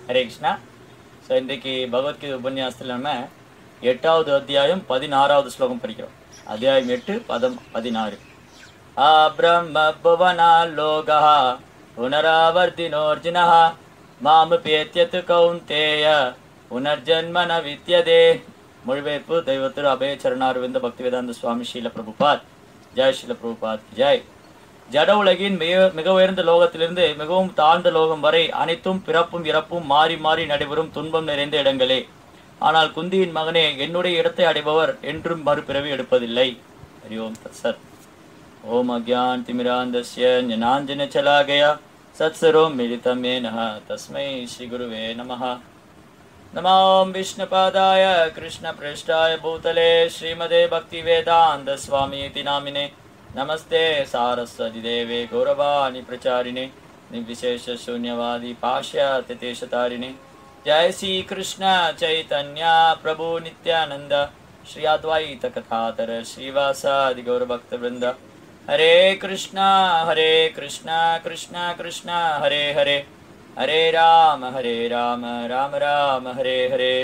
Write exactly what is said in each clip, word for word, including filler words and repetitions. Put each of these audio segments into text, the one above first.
Hare Krishna. So இன்றைக்கு பகவத்கீதை உபன்யாசத்தில் நம்ம எட்டாவது அத்தியாயம் பதினாறாவது ஸ்லோகம் படிக்கிறோம். அத்தியாயம் எட்டு பதம் பதினாறு. ஆ பிரம்ம புவனா லோகா புனராவர்த்தினோர்ஜுனா மாமு பேத்தியத்து கௌந்தேய புனர்ஜன்மன வித்யதே. மொழிபெயர்ப்பு தெய்வத்திரு அபய சரணாரவிந்த பக்தி வேதாந்த சுவாமி ஸ்ரீல பிரபுபாத். ஜெய் ஸ்ரீல பிரபுபாத் ஜெய். ஜட உலகின் மிக மிக உயர்ந்த லோகத்திலிருந்து மிகவும் தாழ்ந்த லோகம் வரை அனைத்தும் பிறப்பும் இறப்பும் மாறி மாறி நடைபெறும் துன்பம் நிறைந்த இடங்களே. ஆனால் குந்தியின் மகனே, என்னுடைய இடத்தை அடைபவர் என்றும் மறுபிறவி எடுப்பதில்லை. ஹரி ஓம் தத்சத். ஓம் அக்ஞான் திமிராந்தஸ்ய ஞானாஞ்சன சலாகயா சத்சரோம் மிலிதம் ஏனஹ தஸ்மை ஸ்ரீ குருவே நமஹ. நமாம் விஷ்ணுபாதாய கிருஷ்ண பிரஷ்டாய பூதலே ஸ்ரீமதே பக்தி வேதாந்த சுவாமி இதி நாமினே. नमस्ते सारस्वती देवे गौरवाणी प्रचारिणे निर्विशेष शून्यवादी पाश्चात्यदेशतारिणे. जय श्री कृष्ण चैतन्य प्रभु नित्यानंद श्री अद्वैत कथातर श्रीवासादि गौरभक्तवृंद. हरे कृष्णा हरे कृष्णा कृष्णा कृष्णा हरे हरे हरे राम हरे राम राम राम हरे हरे.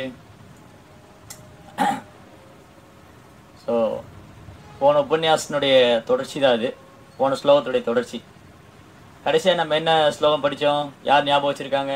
so போன உபன்யாசனுடைய தொடர்ச்சி தான் அது. போன ஸ்லோகத்துடைய தொடர்ச்சி. கடைசியாக நம்ம என்ன ஸ்லோகம் படித்தோம்? யார் ஞாபகம் வச்சுருக்காங்க?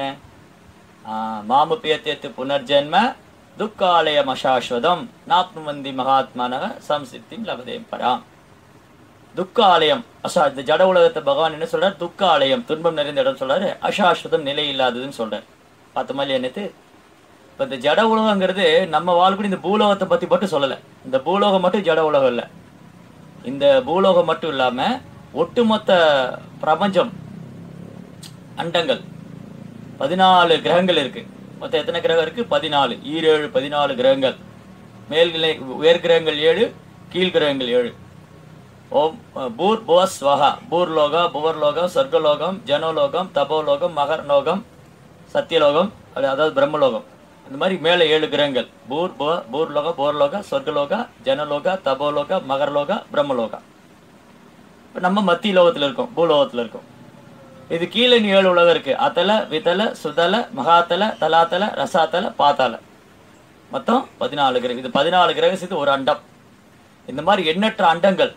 மாமு பியத்தேத்து புனர்ஜென்ம துக்காலயம் அசாஸ்வதம் நாப்னுவந்தி மகாத்மானக சம்சித்திம் லபதேம் பராம். துக்காலயம் அசா இந்த ஜட உலகத்தை பகவான் என்ன சொல்கிறார்? துக்காலயம் துன்பம் நிறைந்த இடம் சொல்கிறாரு. அசாஸ்வதம் நிலை இல்லாததுன்னு சொல்கிறார். பார்த்தோமா இல்லையா நேற்று? இப்போ இந்த ஜட உலகங்கிறது நம்ம வாழ்க்கை இந்த பூலோகத்தை பற்றி மட்டும் சொல்லலை. இந்த பூலோகம் மட்டும் ஜட உலகம் இல்லை. இந்த பூலோகம் மட்டும் இல்லாமல் ஒட்டுமொத்த பிரபஞ்சம், அண்டங்கள், பதினாலு கிரகங்கள் இருக்குது. மொத்தம் எத்தனை கிரகம் இருக்குது? பதினாலு. ஈரேழு பதினாலு கிரகங்கள். மேல்நிலை உயர் கிரகங்கள் ஏழு, கீழ் கிரகங்கள் ஏழு. ஓம் பூர் புவ ஸ்வஹா. பூர்லோகம், புவர்லோகம், சொர்க்கலோகம், ஜனோலோகம், தபோலோகம், மகர்லோகம், சத்தியலோகம், அதாவது பிரம்மலோகம். இந்த மாதிரி மேலே ஏழு கிரகங்கள். பூர் புவ பூர்லோக, போர்லோக, சொர்க்கலோக, ஜனலோக, தபோலோக, மகர்லோக, பிரம்மலோகா. இப்போ நம்ம மத்திய லோகத்தில் இருக்கோம், பூலோகத்தில் இருக்கோம். இது கீழே ஏழு உலகம் இருக்குது. அத்தல, விதல, சுதல, மகாத்தல, தலாத்தல, ரசாத்தல, பாத்தால. மொத்தம் பதினாலு கிரகம். இது பதினாலு கிரகம் சேர்த்து ஒரு அண்டம். இந்த மாதிரி எண்ணற்ற அண்டங்கள்.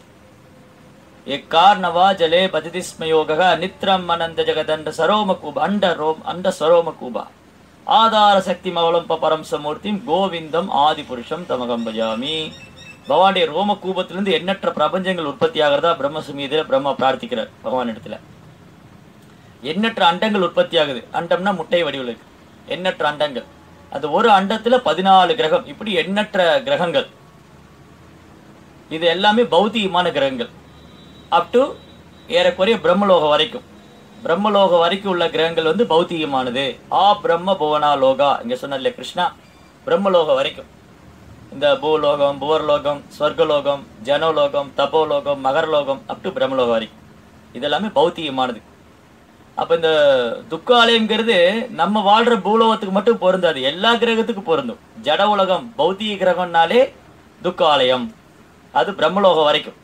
எக்கார்ணவா ஜலே பஜதிஸ்மயோக நித்ரம் அனந்த ஜெகதண்ட சரோம கூபா அண்ட ரோம் அண்ட சரோம கூபா ஆதார சக்தி மவளம்ப பரம் சமூர்த்திம் கோவிந்தம் ஆதி புருஷம் தமகம் பஜாமி. பகவானுடைய ரோம கூபத்திலிருந்து எண்ணற்ற பிரபஞ்சங்கள் உற்பத்தி ஆகிறதா பிரம்ம சுமீதியில் பிரம்மா பிரார்த்திக்கிறார் பகவான் இடத்துல. எண்ணற்ற அண்டங்கள் உற்பத்தி ஆகுது. அண்டம்னா முட்டை வடிவில் இருக்கு. எண்ணற்ற அண்டங்கள். அது ஒரு அண்டத்துல பதினாலு கிரகம். இப்படி எண்ணற்ற கிரகங்கள். இது எல்லாமே பௌத்திகமான கிரகங்கள். அப் டு ஏறக்குறைய பிரம்மலோகம் வரைக்கும். பிரம்மலோகம் வரைக்கும் உள்ள கிரகங்கள் வந்து பௌத்திகமானது. ஆ பிரம்ம புவனா லோகா. இங்கே சொன்னதில்ல கிருஷ்ணா, பிரம்மலோகம் வரைக்கும். இந்த பூலோகம், புவர்லோகம், சொர்க்கலோகம், ஜனோலோகம், தபோலோகம், மகர்லோகம், அப் டு பிரம்மலோகம் வரைக்கும். இதெல்லாமே பௌத்திகமானது. அப்போ இந்த துக்காலயங்கிறது நம்ம வாழ்கிற பூலோகத்துக்கு மட்டும் பொருந்தாது, எல்லா கிரகத்துக்கும் பொருந்தும். ஜட உலகம் பௌத்திக கிரகம்னாலே துக்காலயம். அது பிரம்மலோகம் வரைக்கும்.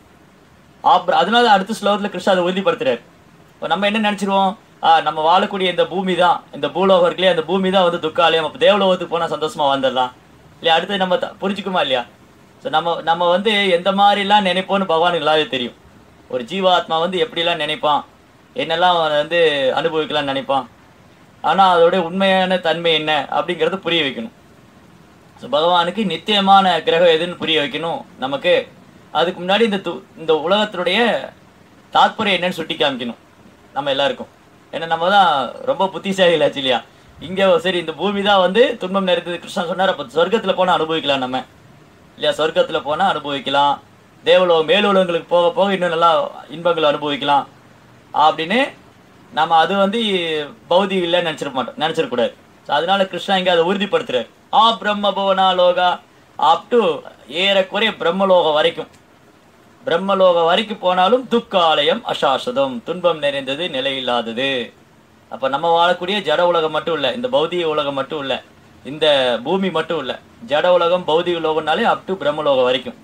அதனால அடுத்த ஸ்லோகத்தில் கிருஷ்ணா அதை உறுதிப்படுத்துறாரு. இப்போ நம்ம என்ன நினச்சிருவோம்? ஆ நம்ம வாழக்கூடிய இந்த பூமி தான், இந்த பூலோகம் இருக்குல்லையா, அந்த பூமி தான் வந்து துக்காலயம். அப்போ தேவலோகத்துக்கு போனால் சந்தோஷமாக வந்துடலாம் இல்லையா? அடுத்து நம்ம த புரிஞ்சுக்குமா இல்லையா? ஸோ நம்ம நம்ம வந்து எந்த மாதிரிலாம் நினைப்போன்னு பகவானுக்கு நல்லாவே தெரியும். ஒரு ஜீவாத்மா வந்து எப்படிலாம் நினைப்பான், என்னெல்லாம் வந்து அனுபவிக்கலாம்னு நினைப்பான். ஆனால் அதோடைய உண்மையான தன்மை என்ன அப்படிங்கிறத புரிய வைக்கணும். ஸோ பகவானுக்கு நித்தியமான கிரகம் எதுன்னு புரிய வைக்கணும் நமக்கு. அதுக்கு முன்னாடி இந்த து இந்த உலகத்தினுடைய தாத்பரியம் என்னன்னு சுட்டி காமிக்கணும் நம்ம எல்லாருக்கும். ஏன்னா நம்ம தான் ரொம்ப புத்திசாலிகள் ஆச்சு இல்லையா? இங்கே சரி இந்த பூமி தான் வந்து துன்பம் நிறைந்தது கிருஷ்ணா சொன்னார். அப்போ சொர்க்கத்தில் போனால் அனுபவிக்கலாம் நம்ம இல்லையா? சொர்க்கத்தில் போனால் அனுபவிக்கலாம். தேவலோகம் மேலுலகங்களுக்கு போக போக இன்னும் நல்லா இன்பங்களை அனுபவிக்கலாம் அப்படின்னு நம்ம அது வந்து பௌதிக இல்லைன்னு நினச்சிட மாட்டோம், நினச்சிடக்கூடாது. ஸோ அதனால கிருஷ்ணா இங்கே அதை உறுதிப்படுத்துறாரு. ஆ பிரம்ம புவனா லோகா அப் டு ஏறக்குறைய பிரம்மலோகம் வரைக்கும். பிரம்மலோகம் வரைக்கும் போனாலும் துக்காலயம் அசாஸ்வதம், துன்பம் நிறைந்தது, நிலையில்லாதது. அப்போ நம்ம வாழக்கூடிய ஜட உலகம் மட்டும் இல்லை, இந்த பௌதிக உலகம் மட்டும் இல்லை, இந்த பூமி மட்டும் இல்லை, ஜட உலகம் பௌதிக உலகம்னாலே அப் டு பிரம்மலோகம் வரைக்கும்.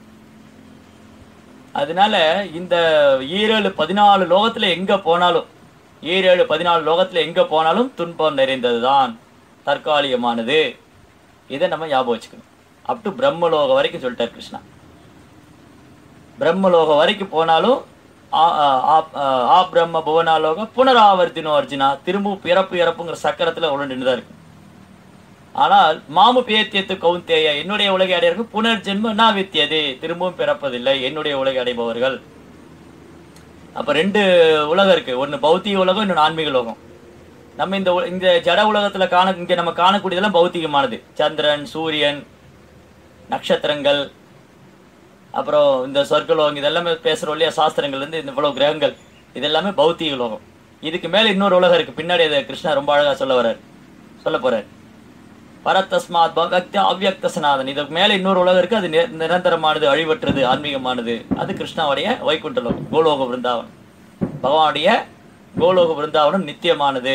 அதனால இந்த ஈரேழு பதினாலு லோகத்தில் எங்கே போனாலும் ஈரேழு பதினாலு லோகத்தில் எங்கே போனாலும் துன்பம் நிறைந்தது தான். தற்காலிகமானது. இதை நம்ம ஞாபகம் வச்சுக்கணும். அப் டு பிரம்மலோகம் வரைக்கும் சொல்லிட்டார் கிருஷ்ணா. பிரம்மலோகம் வரைக்கும் போனாலும் ஆ பிரம்ம புவனாலோக புனராவர்த்தினோ அர்ஜுனா, திரும்பவும் பிறப்பு இறப்புங்கிற சக்கரத்தில் உழண்டு தான் இருக்கு. ஆனால் மாமு பேத்தியத்து கவுந்தேய, என்னுடைய உலகை அடையவர்கள் புனர்ஜென்ம நா வித்தியது, திரும்பவும் பிறப்பதில்லை என்னுடைய உலகை அடைபவர்கள். அப்ப ரெண்டு உலகம் இருக்கு, ஒன்று பௌத்திக உலகம், இன்னொன்று ஆன்மீக உலகம். நம்ம இந்த இந்த ஜட உலகத்துல காண இங்க நம்ம காணக்கூடியதெல்லாம் பௌத்திகமானது. சந்திரன், சூரியன், நட்சத்திரங்கள், அப்புறம் இந்த சொர்க்கலோகம், இதெல்லாமே பேசுறோம் இல்லையா சாஸ்திரங்கள் இருந்து, இந்த இவ்வளவு கிரகங்கள், இதெல்லாமே பௌத்திக உலகம். இதுக்கு மேல இன்னொரு உலகம் இருக்கு, பின்னாடி அதை கிருஷ்ணா ரொம்ப அழகா சொல்ல வர்றாரு, சொல்ல போறாரு. பரத்தஸ்மாத் பக்தி அவ்யக்த சனாதன், இதுக்கு மேல இன்னொரு உலகம் இருக்கு, அது நிரந்தரமானது, அழிவற்றது, ஆன்மீகமானது. அது கிருஷ்ணாவுடைய வைகுண்ட லோகம், கோலோக பிருந்தாவனம். பகவானுடைய கோலோக பிருந்தாவனம் நித்தியமானது,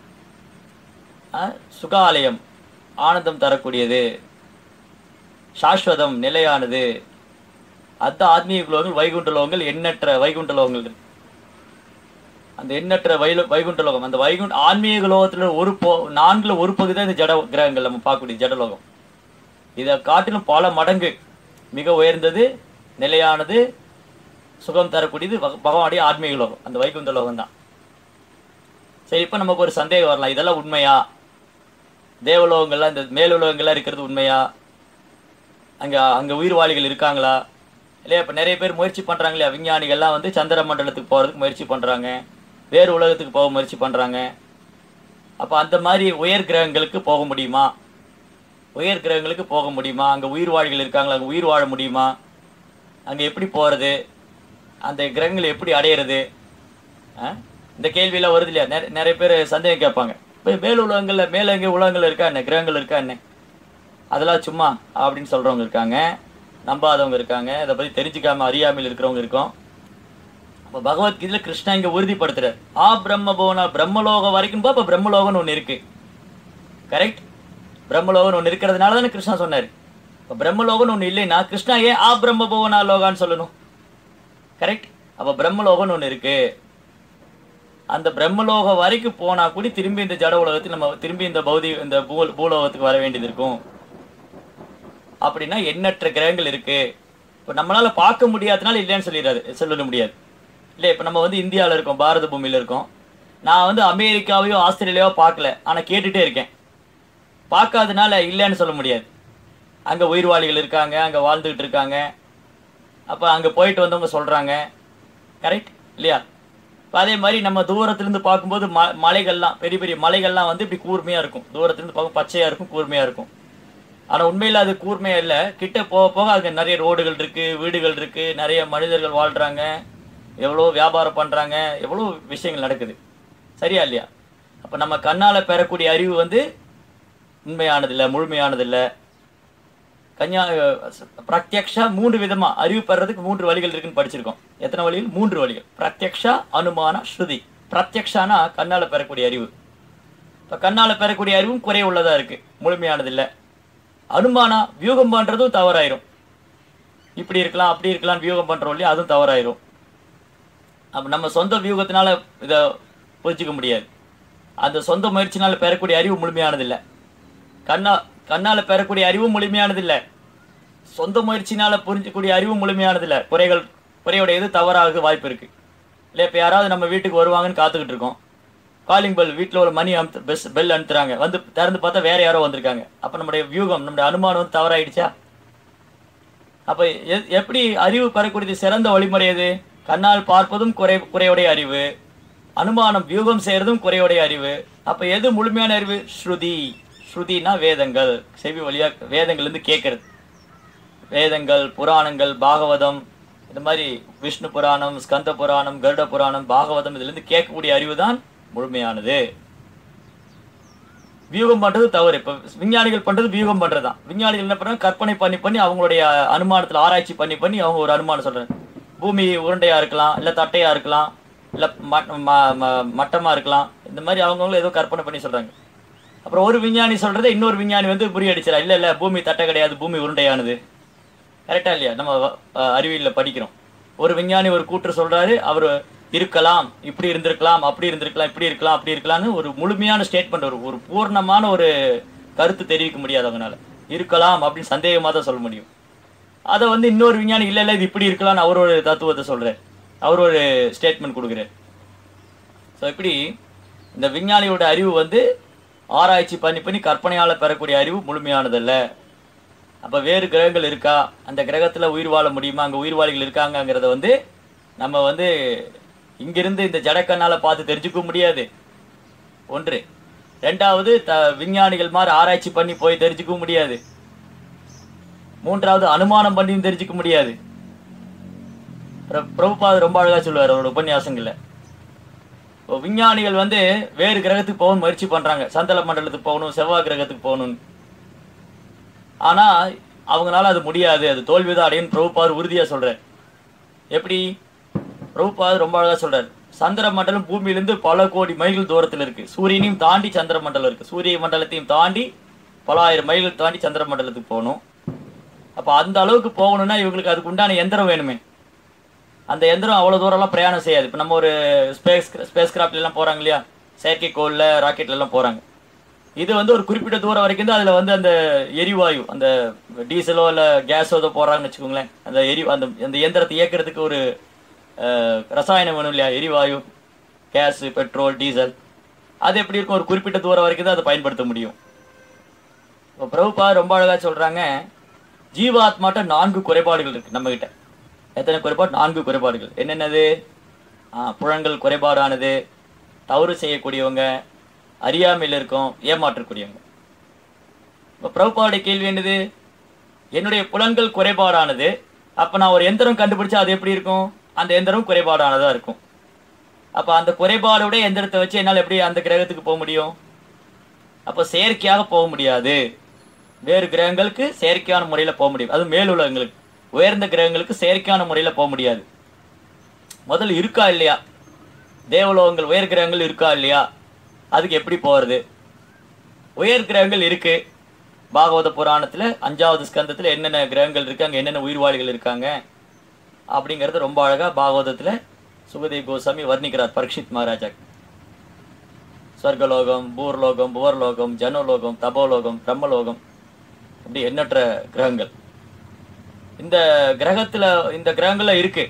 சுகாலயம், ஆனந்தம் தரக்கூடியது, சாஸ்வதம், நிலையானது. அந்த ஆத்மீக லோகங்கள், வைகுண்ட லோகங்கள், எண்ணற்ற வைகுண்ட லோகங்கள். அந்த எண்ணற்ற வை வைகுண்ட லோகம், அந்த வைகுண்ட ஆன்மீக லோகத்துல ஒரு போ நான்குல ஒரு பகுதி தான் இந்த ஜட கிரகங்கள் நம்ம பார்க்கக்கூடிய ஜடலோகம். இதை காட்டிலும் பல மடங்கு மிக உயர்ந்தது, நிலையானது, சுகம் தரக்கூடியது பகவானுடைய ஆன்மீக லோகம், அந்த வைகுண்ட லோகம் தான். சரி, இப்போ நமக்கு ஒரு சந்தேகம் வரலாம், இதெல்லாம் உண்மையா? தேவலோகங்கள்லாம், இந்த மேலுலகங்கள்லாம் இருக்கிறது உண்மையா? அங்கே அங்கே உயிர்வாளிகள் இருக்காங்களா இல்லையா? இப்போ நிறைய பேர் முயற்சி பண்ணுறாங்க இல்லையா, விஞ்ஞானிகள்லாம் வந்து சந்திர மண்டலத்துக்கு போகிறதுக்கு முயற்சி பண்ணுறாங்க, வேறு உலகத்துக்கு போக முயற்சி பண்ணுறாங்க. அப்போ அந்த மாதிரி உயர் கிரகங்களுக்கு போக முடியுமா? உயர் கிரகங்களுக்கு போக முடியுமா? அங்கே உயிர்வாளிகள் இருக்காங்களா? அங்கே உயிர் வாழ முடியுமா? அங்கே எப்படி போகிறது? அந்த கிரகங்களை எப்படி அடையிறது? இந்த கேள்வியெல்லாம் வருது இல்லையா? நிறைய நிறைய பேர் சந்தேகம் கேட்பாங்க. இப்போ மேல் உலகங்களில் மேலே எங்கே உலகங்கள் இருக்கா என்ன, கிரகங்கள் இருக்கா என்ன, அதெல்லாம் சும்மா அப்படின்னு சொல்கிறவங்க இருக்காங்க, நம்பாதவங்க இருக்காங்க, அதை பற்றி தெரிஞ்சுக்காம அறியாமல் இருக்கிறவங்க இருக்கோம். அப்போ பகவத்கீதையில் கிருஷ்ணா இங்கே உறுதிப்படுத்துறார், ஆ பிரம்ம புவனா, பிரம்மலோகம் வரைக்கும் இப்போ பிரம்மலோகம்னு ஒன்று இருக்கு. கரெக்ட், பிரம்மலோகம்னு ஒன்று இருக்கிறதுனால தானே கிருஷ்ணா சொன்னார். இப்போ பிரம்மலோகம்னு ஒன்று இல்லைன்னா கிருஷ்ணா ஏன் ஆ பிரம்ம புவனா லோகான்னு சொல்லணும்? கரெக்ட். அப்போ பிரம்மலோகம்னு ஒன்று இருக்கு. அந்த பிரம்மலோகம் வரைக்கும் போனா கூட திரும்பி இந்த ஜட உலகத்துக்கு நம்ம திரும்பி இந்த பௌதிக இந்த பூ பூலோகத்துக்கு வர வேண்டியது இருக்கும். அப்படின்னா எண்ணற்ற கிரகங்கள் இருக்கு. இப்போ நம்மளால பார்க்க முடியாதனால இல்லைன்னு சொல்லிடாது சொல்ல முடியாது இல்லை. இப்போ நம்ம வந்து இந்தியாவில் இருக்கோம், பாரத பூமியில் இருக்கோம். நான் வந்து அமெரிக்காவையோ ஆஸ்திரேலியாவோ பார்க்கல, ஆனால் கேட்டுகிட்டே இருக்கேன். பார்க்காதனால இல்லைன்னு சொல்ல முடியாது. அங்கே உயிர்வாளிகள் இருக்காங்க, அங்கே வாழ்ந்துக்கிட்டு இருக்காங்க. அப்போ அங்கே போயிட்டு வந்தவங்க சொல்கிறாங்க. கரெக்ட் இல்லையா? இப்போ அதே மாதிரி நம்ம தூரத்துலேருந்து பார்க்கும்போது ம மலைகள்லாம் பெரிய பெரிய மலைகள்லாம் வந்து இப்படி கூர்மையாக இருக்கும், தூரத்துலேருந்து பார்க்கும் பச்சையாக இருக்கும், கூர்மையாக இருக்கும். ஆனால் உண்மையில் அது கூர்மையாக இல்லை. கிட்ட போக போக அங்கே நிறைய ரோடுகள் இருக்குது, வீடுகள் இருக்குது, நிறைய மனிதர்கள் வாழ்கிறாங்க, எவ்வளோ வியாபாரம் பண்ணுறாங்க, எவ்வளோ விஷயங்கள் நடக்குது. சரியா இல்லையா? அப்போ நம்ம கண்ணால் பெறக்கூடிய அறிவு வந்து உண்மையானதில்லை, முழுமையானதில்லை. கன்யா பிரத்யக்ஷா மூன்று விதமாக அறிவு பெறதுக்கு மூன்று வழிகள் இருக்குன்னு படிச்சிருக்கோம். எத்தனை வழிகள்? மூன்று வழிகள். பிரத்யக்ஷா, அனுமான, ஸ்ருதி. பிரத்யக்ஷானா கண்ணால் பெறக்கூடிய அறிவு. இப்போ கண்ணால் பெறக்கூடிய அறிவும் குறை உள்ளதாக இருக்குது, முழுமையானதில்லை. அனுமானா வியூகம் பண்ணுறதும் தவறாயிரும். இப்படி இருக்கலாம் அப்படி இருக்கலாம்னு வியூகம் பண்ணுறோம் இல்லையா, அதுவும் தவறாயிரும். அப்போ நம்ம சொந்த வியூகத்தினால இதை புரிஞ்சிக்க முடியாது. அந்த சொந்த முயற்சினால் பெறக்கூடிய அறிவு முழுமையானதில்லை. கண்ணா கண்ணால் பெறக்கூடிய அறிவும் முழுமையானதில்லை, சொந்த முயற்சினால் புரிஞ்சக்கூடிய அறிவும் முழுமையானதில்லை. குறைகள் குறையுடையது தவறாக வாய்ப்பு இருக்குது இல்லை. இப்போ யாராவது நம்ம வீட்டுக்கு வருவாங்கன்னு காத்துக்கிட்டு இருக்கோம், காலிங் பெல், வீட்டில் ஒரு மணி அமுத்து பெஸ் பெல் அனுத்துறாங்க, வந்து திறந்து பார்த்தா வேறு யாரோ வந்திருக்காங்க. அப்போ நம்முடைய வியூகம், நம்முடைய அனுமானம் வந்து தவறாயிடுச்சா? அப்போ எ எப்படி அறிவு பெறக்கூடியது சிறந்த வழிமுறை எது? கண்ணால் பார்ப்பதும் குறை குறையுடைய அறிவு, அனுமானம் வியூகம் செய்கிறதும் குறையுடைய அறிவு. அப்போ எது முழுமையான அறிவு? ஸ்ருதி. ஸ்ருதினா வேதங்கள், செவி வழியாக வேதங்கள்லேருந்து கேட்கறது. வேதங்கள், புராணங்கள், பாகவதம், இந்த மாதிரி விஷ்ணு புராணம், ஸ்கந்த புராணம், கருட புராணம், பாகவதம், இதுலேருந்து கேட்கக்கூடிய அறிவு தான் முழுமையானது. வியூகம் பண்ணுறது தவறு. இப்போ விஞ்ஞானிகள் பண்ணுறது வியூகம் பண்ணுறது தான். விஞ்ஞானிகள் என்ன பண்ணுறாங்க? கற்பனை பண்ணி பண்ணி அவங்களுடைய அனுமானத்தில் ஆராய்ச்சி பண்ணி பண்ணி அவங்க ஒரு அனுமானம் சொல்கிறாங்க. பூமி உருண்டையாக இருக்கலாம், இல்லை தட்டையாக இருக்கலாம், இல்லை மட்டமாக இருக்கலாம். இந்த மாதிரி அவங்கவுங்களும் ஏதோ கற்பனை பண்ணி சொல்கிறாங்க. அப்புறம் ஒரு விஞ்ஞானி சொல்கிறத இன்னொரு விஞ்ஞானி வந்து புரியடிச்சிடா, இல்லை இல்லை பூமி தட்டை கிடையாது, பூமி உருண்டையானது. கரெக்டாக இல்லையா? நம்ம அறிவியலில் படிக்கிறோம். ஒரு விஞ்ஞானி ஒரு கூற்று சொல்கிறாரு, அவர் இருக்கலாம், இப்படி இருந்திருக்கலாம், அப்படி இருந்திருக்கலாம், இப்படி இருக்கலாம், அப்படி இருக்கலாம்னு ஒரு முழுமையான ஸ்டேட்மெண்ட், ஒரு ஒரு பூர்ணமான ஒரு கருத்து தெரிவிக்க முடியாது அவங்களால. இருக்கலாம் அப்படின்னு சந்தேகமாக தான் சொல்ல முடியும். அதை வந்து இன்னொரு விஞ்ஞானி இல்லை இல்லை இது இப்படி இருக்கலாம்னு அவர் ஒரு தத்துவத்தை சொல்கிறார், அவர் ஒரு ஸ்டேட்மெண்ட் கொடுக்குறார். ஸோ இப்படி இந்த விஞ்ஞானியோட அறிவு வந்து ஆராய்ச்சி பண்ணி பண்ணி கற்பனையால் பெறக்கூடிய அறிவு முழுமையானதல்ல. அப்போ வேறு கிரகங்கள் இருக்கா, அந்த கிரகத்தில் உயிர் வாழ முடியுமா, அங்கே உயிர்வாளிகள் இருக்காங்கங்கிறத வந்து நம்ம வந்து இங்கிருந்து இந்த ஜடக்கண்ணால் பார்த்து தெரிஞ்சுக்க முடியாது ஒன்று. ரெண்டாவது த விஞ்ஞானிகள் மாதிரி ஆராய்ச்சி பண்ணி போய் தெரிஞ்சுக்க முடியாது. மூன்றாவது அனுமானம் பண்ணியும் தெரிஞ்சுக்க முடியாது. பிரபுபாதர் ரொம்ப அழகாக சொல்லுவார் அவரோட உபன்யாசங்களில். இப்போ விஞ்ஞானிகள் வந்து வேறு கிரகத்துக்கு போகணும்னு முயற்சி பண்ணுறாங்க, சந்தல மண்டலத்துக்கு போகணும், செவ்வாய் கிரகத்துக்கு போகணும்னு. ஆனால் அவங்களால அது முடியாது, அது தோல்விதான் அடையும் பிரபுபாதர் உறுதியாக சொல்கிறார். எப்படி? பிரபுபாதர் ரொம்ப அழகாக சொல்கிறார், சந்திர மண்டலம் பூமியிலிருந்து பல கோடி மைல்கள் தூரத்தில் இருக்குது, சூரியனையும் தாண்டி சந்திர மண்டலம் இருக்குது, சூரிய மண்டலத்தையும் தாண்டி பல ஆயிரம் மைல்கள் தாண்டி சந்திர மண்டலத்துக்கு போகணும். அப்போ அந்த அளவுக்கு போகணும்னா இவங்களுக்கு அதுக்கு உண்டான எந்திரம் வேணுமே. அந்த எந்திரம் அவ்வளோ தூரம்லாம் பிரயாணம் செய்யாது. இப்போ நம்ம ஒரு ஸ்பேஸ் ஸ்பேஸ் கிராஃப்ட்லாம் போகிறாங்க இல்லையா, செயற்கைக்கோளில் ராக்கெட்லாம் போகிறாங்க. இது வந்து ஒரு குறிப்பிட்ட தூரம் வரைக்கும் தான் அதில் வந்து அந்த எரிவாயு, அந்த டீசலோ இல்லை கேஸோ ஏதோ போடுறாங்கன்னு வச்சுக்கோங்களேன். அந்த எரி அந்த அந்த இயந்திரத்தை இயக்கிறதுக்கு ஒரு ரசாயனம் வேணும் இல்லையா, எரிவாயு, கேஸு, பெட்ரோல், டீசல். அது எப்படி இருக்கும், ஒரு குறிப்பிட்ட தூரம் வரைக்கும் தான் அதை பயன்படுத்த முடியும். இப்போ பிரபுபா ரொம்ப அழகாக சொல்கிறாங்க, ஜீவாத்மாட்ட நான்கு குறைபாடுகள் இருக்குது நம்மகிட்ட. எத்தனை குறைபாடு? நான்கு குறைபாடுகள். என்னென்னது? புலன்கள் குறைபாடானது, தவறு செய்யக்கூடியவங்க, அறியாமையில் இருக்கும், ஏமாற்றக்கூடியவங்க. இப்போ பிரபுபாவுடைய கேள்வி என்னது? என்னுடைய புலன்கள் குறைபாடானது, அப்போ நான் ஒரு எந்திரம் கண்டுபிடிச்சா அது எப்படி இருக்கும்? அந்த எந்திரம் குறைபாடானதாக இருக்கும். அப்போ அந்த குறைபாடோட எந்திரத்தை வச்சு என்னால் எப்படி அந்த கிரகத்துக்கு போக முடியும்? அப்போ செயற்கையாக போக முடியாது. வேறு கிரகங்களுக்கு செயற்கையான முறையில் போக முடியும், அது மேலுலகங்களுக்கு. உயர்ந்த கிரகங்களுக்கு செயற்கையான முறையில் போக முடியாது. முதல்ல இருக்கா இல்லையா தேவலோகங்கள், உயர் கிரகங்கள் இருக்கா இல்லையா, அதுக்கு எப்படி போகிறது? உயர் கிரகங்கள் இருக்கு. பாகவத புராணத்தில் அஞ்சாவது ஸ்கந்தத்தில் என்னென்ன கிரகங்கள் இருக்காங்க, என்னென்ன உயிர்வாளிகள் இருக்காங்க அப்படிங்கிறது ரொம்ப அழகாக பாகவதத்தில் சுகதேவ் கோஸ்வாமி வர்ணிக்கிறார் பரீட்சித் மகாராஜா. ஸ்வர்கலோகம், பூர்லோகம், புவர்லோகம், ஜனோலோகம், தபோலோகம், பிரம்மலோகம், அப்படி எண்ணற்ற கிரகங்கள் இந்த கிரகத்தில் இந்த கிரகங்களில் இருக்கு.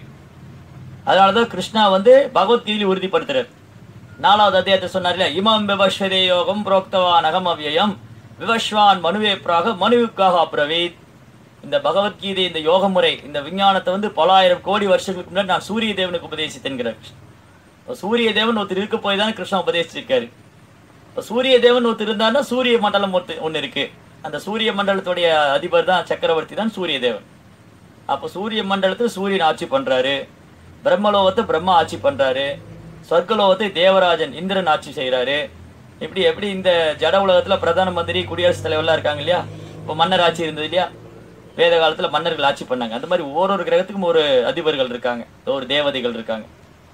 அதனால தான் கிருஷ்ணா வந்து பகவத்கீதையில் உறுதிப்படுத்துறார். நாலாவது அத்தியாயத்தை சொன்னார் இல்லையா, இமம் விவஸ்வதே யோகம் புரோக்தவான் அகம் அவ்யயம் விவஸ்வான் மனுவேப்ராக மனுவுக்காக அப்ரவீத். இந்த பகவத்கீதை, இந்த யோக முறை, இந்த விஞ்ஞானத்தை வந்து பல ஆயிரம் கோடி வருஷங்களுக்கு முன்னாடி நான் சூரிய தேவனுக்கு உபதேசித்தேன்கிறார். இப்போ சூரிய தேவன் ஒருத்தர் இருக்க போய் தானே கிருஷ்ணா உபதேசிச்சிருக்காரு. இப்போ சூரிய தேவன் ஒருத்தர் இருந்தாருன்னா சூரிய மண்டலம் ஒருத்தர் ஒன்று இருக்கு. அந்த சூரிய மண்டலத்துடைய அதிபர் தான் சக்கரவர்த்தி தான் சூரிய தேவன். அப்போ சூரிய மண்டலத்தில் சூரியன் ஆட்சி பண்றாரு, பிரம்மலோகத்தை பிரம்மா ஆட்சி பண்றாரு, சொர்க்கலோகத்தை தேவராஜன் இந்திரன் ஆட்சி செய்கிறாரு. இப்படி எப்படி இந்த ஜட உலகத்தில் பிரதான மந்திரி, குடியரசுத் தலைவர்லாம் இருக்காங்க இல்லையா, இப்போ மன்னர் ஆட்சி இருந்தது இல்லையா, வேத காலத்தில் மன்னர்கள் ஆட்சி பண்ணாங்க. அந்த மாதிரி ஒவ்வொரு கிரகத்துக்கும் ஒரு அதிபர்கள் இருக்காங்க, ஒரு தேவதைகள் இருக்காங்க.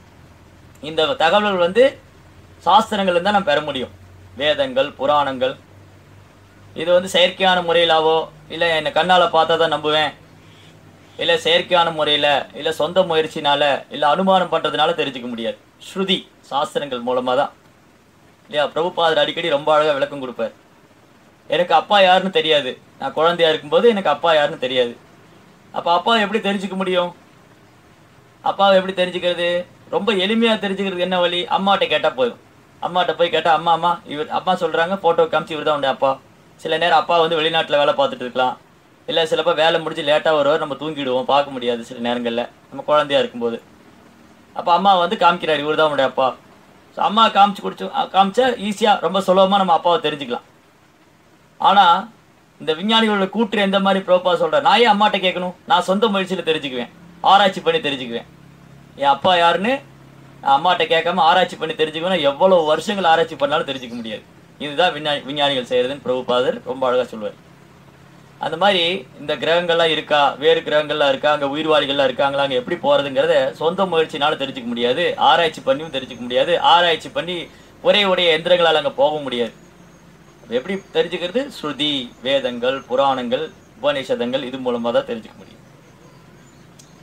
இந்த தகவல்கள் வந்து சாஸ்திரங்கள் இருந்தால் நம்ம பெற முடியும், வேதங்கள், புராணங்கள். இது வந்து செயற்கையான முறையிலாவோ இல்லை என்னை கண்ணால் பார்த்தா தான் நம்புவேன், இல்லை செயற்கையான முறையில், இல்லை சொந்த முயற்சினால, இல்லை அனுமானம் பண்ணுறதுனால தெரிஞ்சுக்க முடியாது. ஸ்ருதி சாஸ்திரங்கள் மூலமாக தான் இல்லையா. பிரபுபாதர் அடிக்கடி ரொம்ப அழகாக விளக்கம் கொடுப்பார். எனக்கு அப்பா யாருன்னு தெரியாது, நான் குழந்தையா இருக்கும்போது எனக்கு அப்பா யாருன்னு தெரியாது. அப்போ அப்பா எப்படி தெரிஞ்சுக்க முடியும்? அப்பாவை எப்படி தெரிஞ்சுக்கிறது? ரொம்ப எளிமையாக தெரிஞ்சுக்கிறதுக்கு என்ன வழி? அம்மாட்ட கேட்டால் போதும். அம்மாட்ட போய் கேட்டால் அம்மா அம்மா இவர் அம்மா சொல்கிறாங்க, ஃபோட்டோ காமிச்சு இவர் தான் உண்டு அப்பா. சில நேரம் அப்பா வந்து வெளிநாட்டில் வேலை பார்த்துட்டு இருக்கலாம், இல்லை சிலப்போ வேலை முடிஞ்சு லேட்டாக வருவார், நம்ம தூங்கிடுவோம், பார்க்க முடியாது சில நேரங்களில் நம்ம குழந்தையா இருக்கும்போது. அப்போ அம்மா வந்து காமிக்கிறார், இவர் தான் உடைய அப்பா. ஸோ அம்மா காமிச்சு குடிச்சு காமிச்சா ஈஸியாக ரொம்ப சுலபமாக நம்ம அப்பாவை தெரிஞ்சுக்கலாம். ஆனால் இந்த விஞ்ஞானிகளோட கூற்று எந்த மாதிரி பிரபா சொல்கிறேன், நான் ஏன் அம்மாட்ட கேட்கணும், நான் சொந்த முயற்சியில் தெரிஞ்சுக்குவேன், ஆராய்ச்சி பண்ணி தெரிஞ்சுக்குவேன். என் அப்பா யாருன்னு நான் அம்மாட்ட கேட்காம ஆராய்ச்சி பண்ணி தெரிஞ்சுக்குவேன், எவ்வளோ வருஷங்கள் ஆராய்ச்சி பண்ணாலும் தெரிஞ்சுக்க முடியாது. இதுதான் விஞ்ஞானி விஞ்ஞானிகள் செய்கிறதுன்னு பிரபுபாதர் ரொம்ப அழகாக சொல்லுவார். அந்த மாதிரி இந்த கிரகங்கள்லாம் இருக்கா, வேறு கிரகங்கள்லாம் இருக்கா, அங்கே உயிர்வாளிகள்லாம் இருக்காங்களா, அங்கே எப்படி போகிறதுங்கிறத சொந்த முயற்சினால தெரிஞ்சுக்க முடியாது, ஆராய்ச்சி பண்ணியும் தெரிஞ்சுக்க முடியாது, ஆராய்ச்சி பண்ணி ஒரே உடைய எந்திரங்களால் அங்கே போக முடியாது. எப்படி தெரிஞ்சுக்கிறது? ஸ்ருதி, வேதங்கள், புராணங்கள், உபநிஷதங்கள், இது மூலமாக தான் தெரிஞ்சுக்க முடியும்.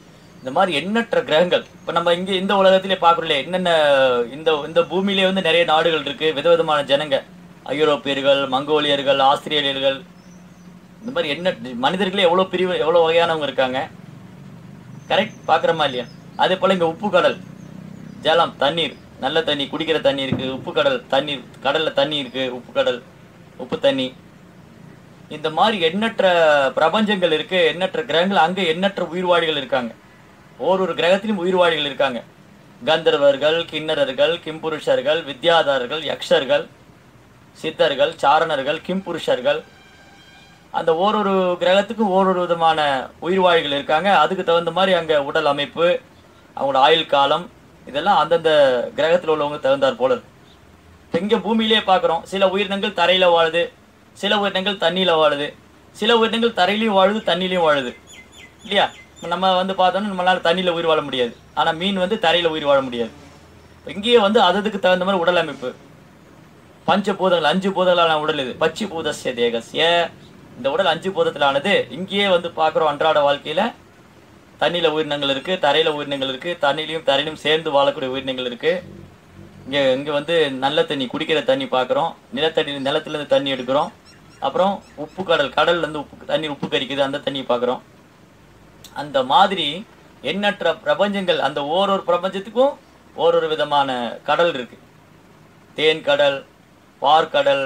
இந்த மாதிரி எண்ணற்ற கிரகங்கள். இப்போ நம்ம இங்கே இந்த உலகத்திலே பார்க்குறோம்ல, என்னென்ன இந்த இந்த பூமியிலே வந்து நிறைய நாடுகள் இருக்கு, விதவிதமான ஜனங்க, ஐரோப்பியர்கள், மங்கோலியர்கள், ஆஸ்திரேலியர்கள், இந்த மாதிரி என்ன மனிதர்களே எவ்வளோ பிரிவு எவ்வளோ வகையானவங்க இருக்காங்க. கரெக்ட், பார்க்குறோமா இல்லையா? அதே போல் இங்கே உப்பு கடல், ஜலம், தண்ணீர், நல்ல தண்ணி, குடிக்கிற தண்ணி இருக்குது. உப்பு கடல் தண்ணீர், கடலில் தண்ணி இருக்குது, உப்பு கடல், உப்பு தண்ணி. இந்த மாதிரி எண்ணற்ற பிரபஞ்சங்கள் இருக்கு, எண்ணற்ற கிரகங்கள், அங்கே எண்ணற்ற உயிர்வாழிகள் இருக்காங்க. ஒவ்வொரு கிரகத்திலும் உயிர்வாழிகள் இருக்காங்க. கந்தர்வர்கள், கிண்ணறர்கள், கிம்புருஷர்கள், வித்யாதாரர்கள், யக்ஷர்கள், சித்தர்கள், சாரணர்கள், கிம்புருஷர்கள், அந்த ஓரொரு கிரகத்துக்கும் ஓரொரு விதமான உயிர்வாழிகள் இருக்காங்க. அதுக்கு தகுந்த மாதிரி அங்கே உடல் அமைப்பு, அவங்களோட ஆயுள் காலம், இதெல்லாம் அந்தந்த கிரகத்தில் உள்ளவங்க தகுந்தார் போல இருக்கு. இப்போ இங்கே பூமியிலே பார்க்குறோம், சில உயிரினங்கள் தரையில் வாழுது, சில உயிரினங்கள் தண்ணியில் வாழுது, சில உயிரினங்கள் தரையிலையும் வாழுது, தண்ணிலையும் வாழுது இல்லையா? நம்ம வந்து பார்த்தோம்னா நம்மளால் தண்ணியில் உயிர் வாழ முடியாது, ஆனால் மீன் வந்து தரையில் உயிர் வாழ முடியாது. இங்கேயே வந்து அதுக்கு தகுந்த மாதிரி உடல் அமைப்பு, பஞ்ச பூதங்கள், அஞ்சு பூதங்களான உடல் இது. பச்சி பூதஸ்ய தேகஸ்ய, இந்த உடல் அஞ்சு பூதத்திலானது. இங்கேயே வந்து பார்க்குறோம் அன்றாட வாழ்க்கையில் தண்ணியில் உயிரினங்கள் இருக்குது, தரையில் உயிரினங்கள் இருக்குது, தண்ணிலையும் தரையிலும் சேர்ந்து வாழக்கூடிய உயிரினங்கள் இருக்குது. இங்கே இங்கே வந்து நல்ல தண்ணி, குடிக்கிற தண்ணி பார்க்குறோம், நிலத்தடி நிலத்துலேருந்து தண்ணி எடுக்கிறோம். அப்புறம் உப்பு கடல், கடல்லேருந்து உப்பு தண்ணி உப்பு கரிக்குது, அந்த தண்ணியை பார்க்குறோம். அந்த மாதிரி எண்ணற்ற பிரபஞ்சங்கள், அந்த ஓரொரு பிரபஞ்சத்துக்கும் ஓரொரு விதமான கடல் இருக்குது. தேன் கடல், பார்க்கடல்,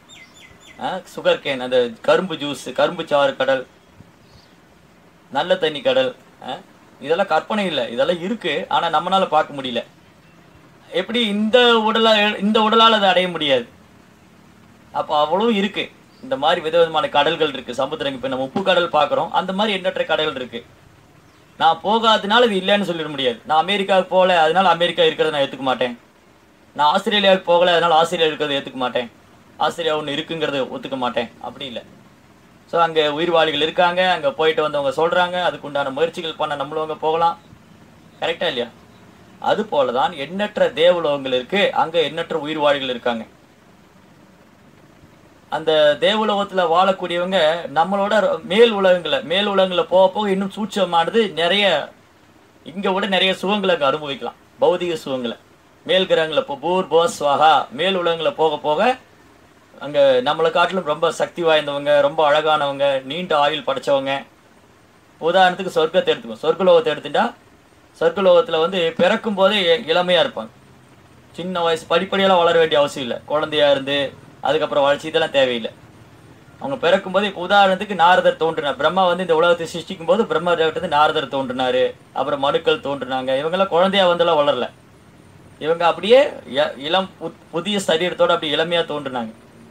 சுகர் கேன், அந்த கரும்பு ஜூஸ், கரும்பு சாறு கடல், நல்ல தண்ணி கடல். இதெல்லாம் கற்பனை இல்லை, இதெல்லாம் இருக்குது, ஆனால் நம்மளால் பார்க்க முடியல. எப்படி இந்த உடலால் இந்த உடலால் அதை அடைய முடியாது. அப்போ அவ்வளோ இருக்குது. இந்த மாதிரி விதவிதமான கடல்கள் இருக்குது, சமுத்திரம். இப்போ நம்ம உப்பு கடல் பார்க்குறோம், அந்த மாதிரி எண்ணற்ற கடல்கள் இருக்குது. நான் போகாதனால இது இல்லைன்னு சொல்லிட முடியாது. நான் அமெரிக்காவுக்கு போகல, அதனால அமெரிக்கா இருக்கிறத நான் ஏற்றுக்க மாட்டேன். நான் ஆஸ்திரேலியாவுக்கு போகல, அதனால் ஆஸ்திரேலியா இருக்கிறத ஏற்றுக்க மாட்டேன். ஆஸ்திரேலியா ஒன்று இருக்குங்கிறத ஒத்துக்க மாட்டேன், அப்படி இல்லை. ஸோ அங்கே உயிர்வாழிகள் இருக்காங்க, அங்கே போயிட்டு வந்தவங்க சொல்கிறாங்க, அதுக்கு உண்டான முயற்சிகள் பண்ண நம்மளவங்க போகலாம். கரெக்டாக இல்லையா? அது போல தான் எண்ணற்ற தேவலோகங்கள் இருக்குது, அங்கே எண்ணற்ற உயிர்வாழிகள் இருக்காங்க. அந்த தேவலோகத்தில் வாழக்கூடியவங்க நம்மளோட மேல் உலகங்களை மேல் உலகங்களில் போக போக இன்னும் சூட்சமானது நிறைய, இங்கே விட நிறைய சுகங்களை அங்கே அனுபவிக்கலாம், பௌதிக சுகங்களை. மேல் கிரகங்களை இப்போ பூர் போஸ் ஸ்வாகா, மேல் உலகங்களை போக போக அங்கே நம்மளை காட்டிலும் ரொம்ப சக்தி வாய்ந்தவங்க, ரொம்ப அழகானவங்க, நீண்ட ஆயுள் படைச்சவங்க. உதாரணத்துக்கு சொர்க்கத்தை எடுத்துக்கோம். சொர்க்கலோகத்தை எடுத்துட்டா, சொர்க்கலோகத்தில் வந்து பிறக்கும் போதே இளமையாக இருப்பாங்க. சின்ன வயசு, படிப்படியெல்லாம் வளர வேண்டிய அவசியம் இல்லை. குழந்தையா இருந்து அதுக்கப்புறம் வளர்ச்சி இதெல்லாம் தேவையில்லை. அவங்க பிறக்கும் போது, இப்போ உதாரணத்துக்கு நாரதர் தோன்றினார். பிரம்மா வந்து இந்த உலகத்தை சிருஷ்டிக்கும் போது பிரம்மா தேவத்தை நாரதர் தோன்றினார். அப்புறம் மனுக்கள் தோன்றினாங்க. இவங்கெல்லாம் குழந்தையா வந்தெல்லாம் வளரல. இவங்க அப்படியே இளம் புதிய சரீரத்தோடு அப்படி இளமையாக தோன்றினாங்க.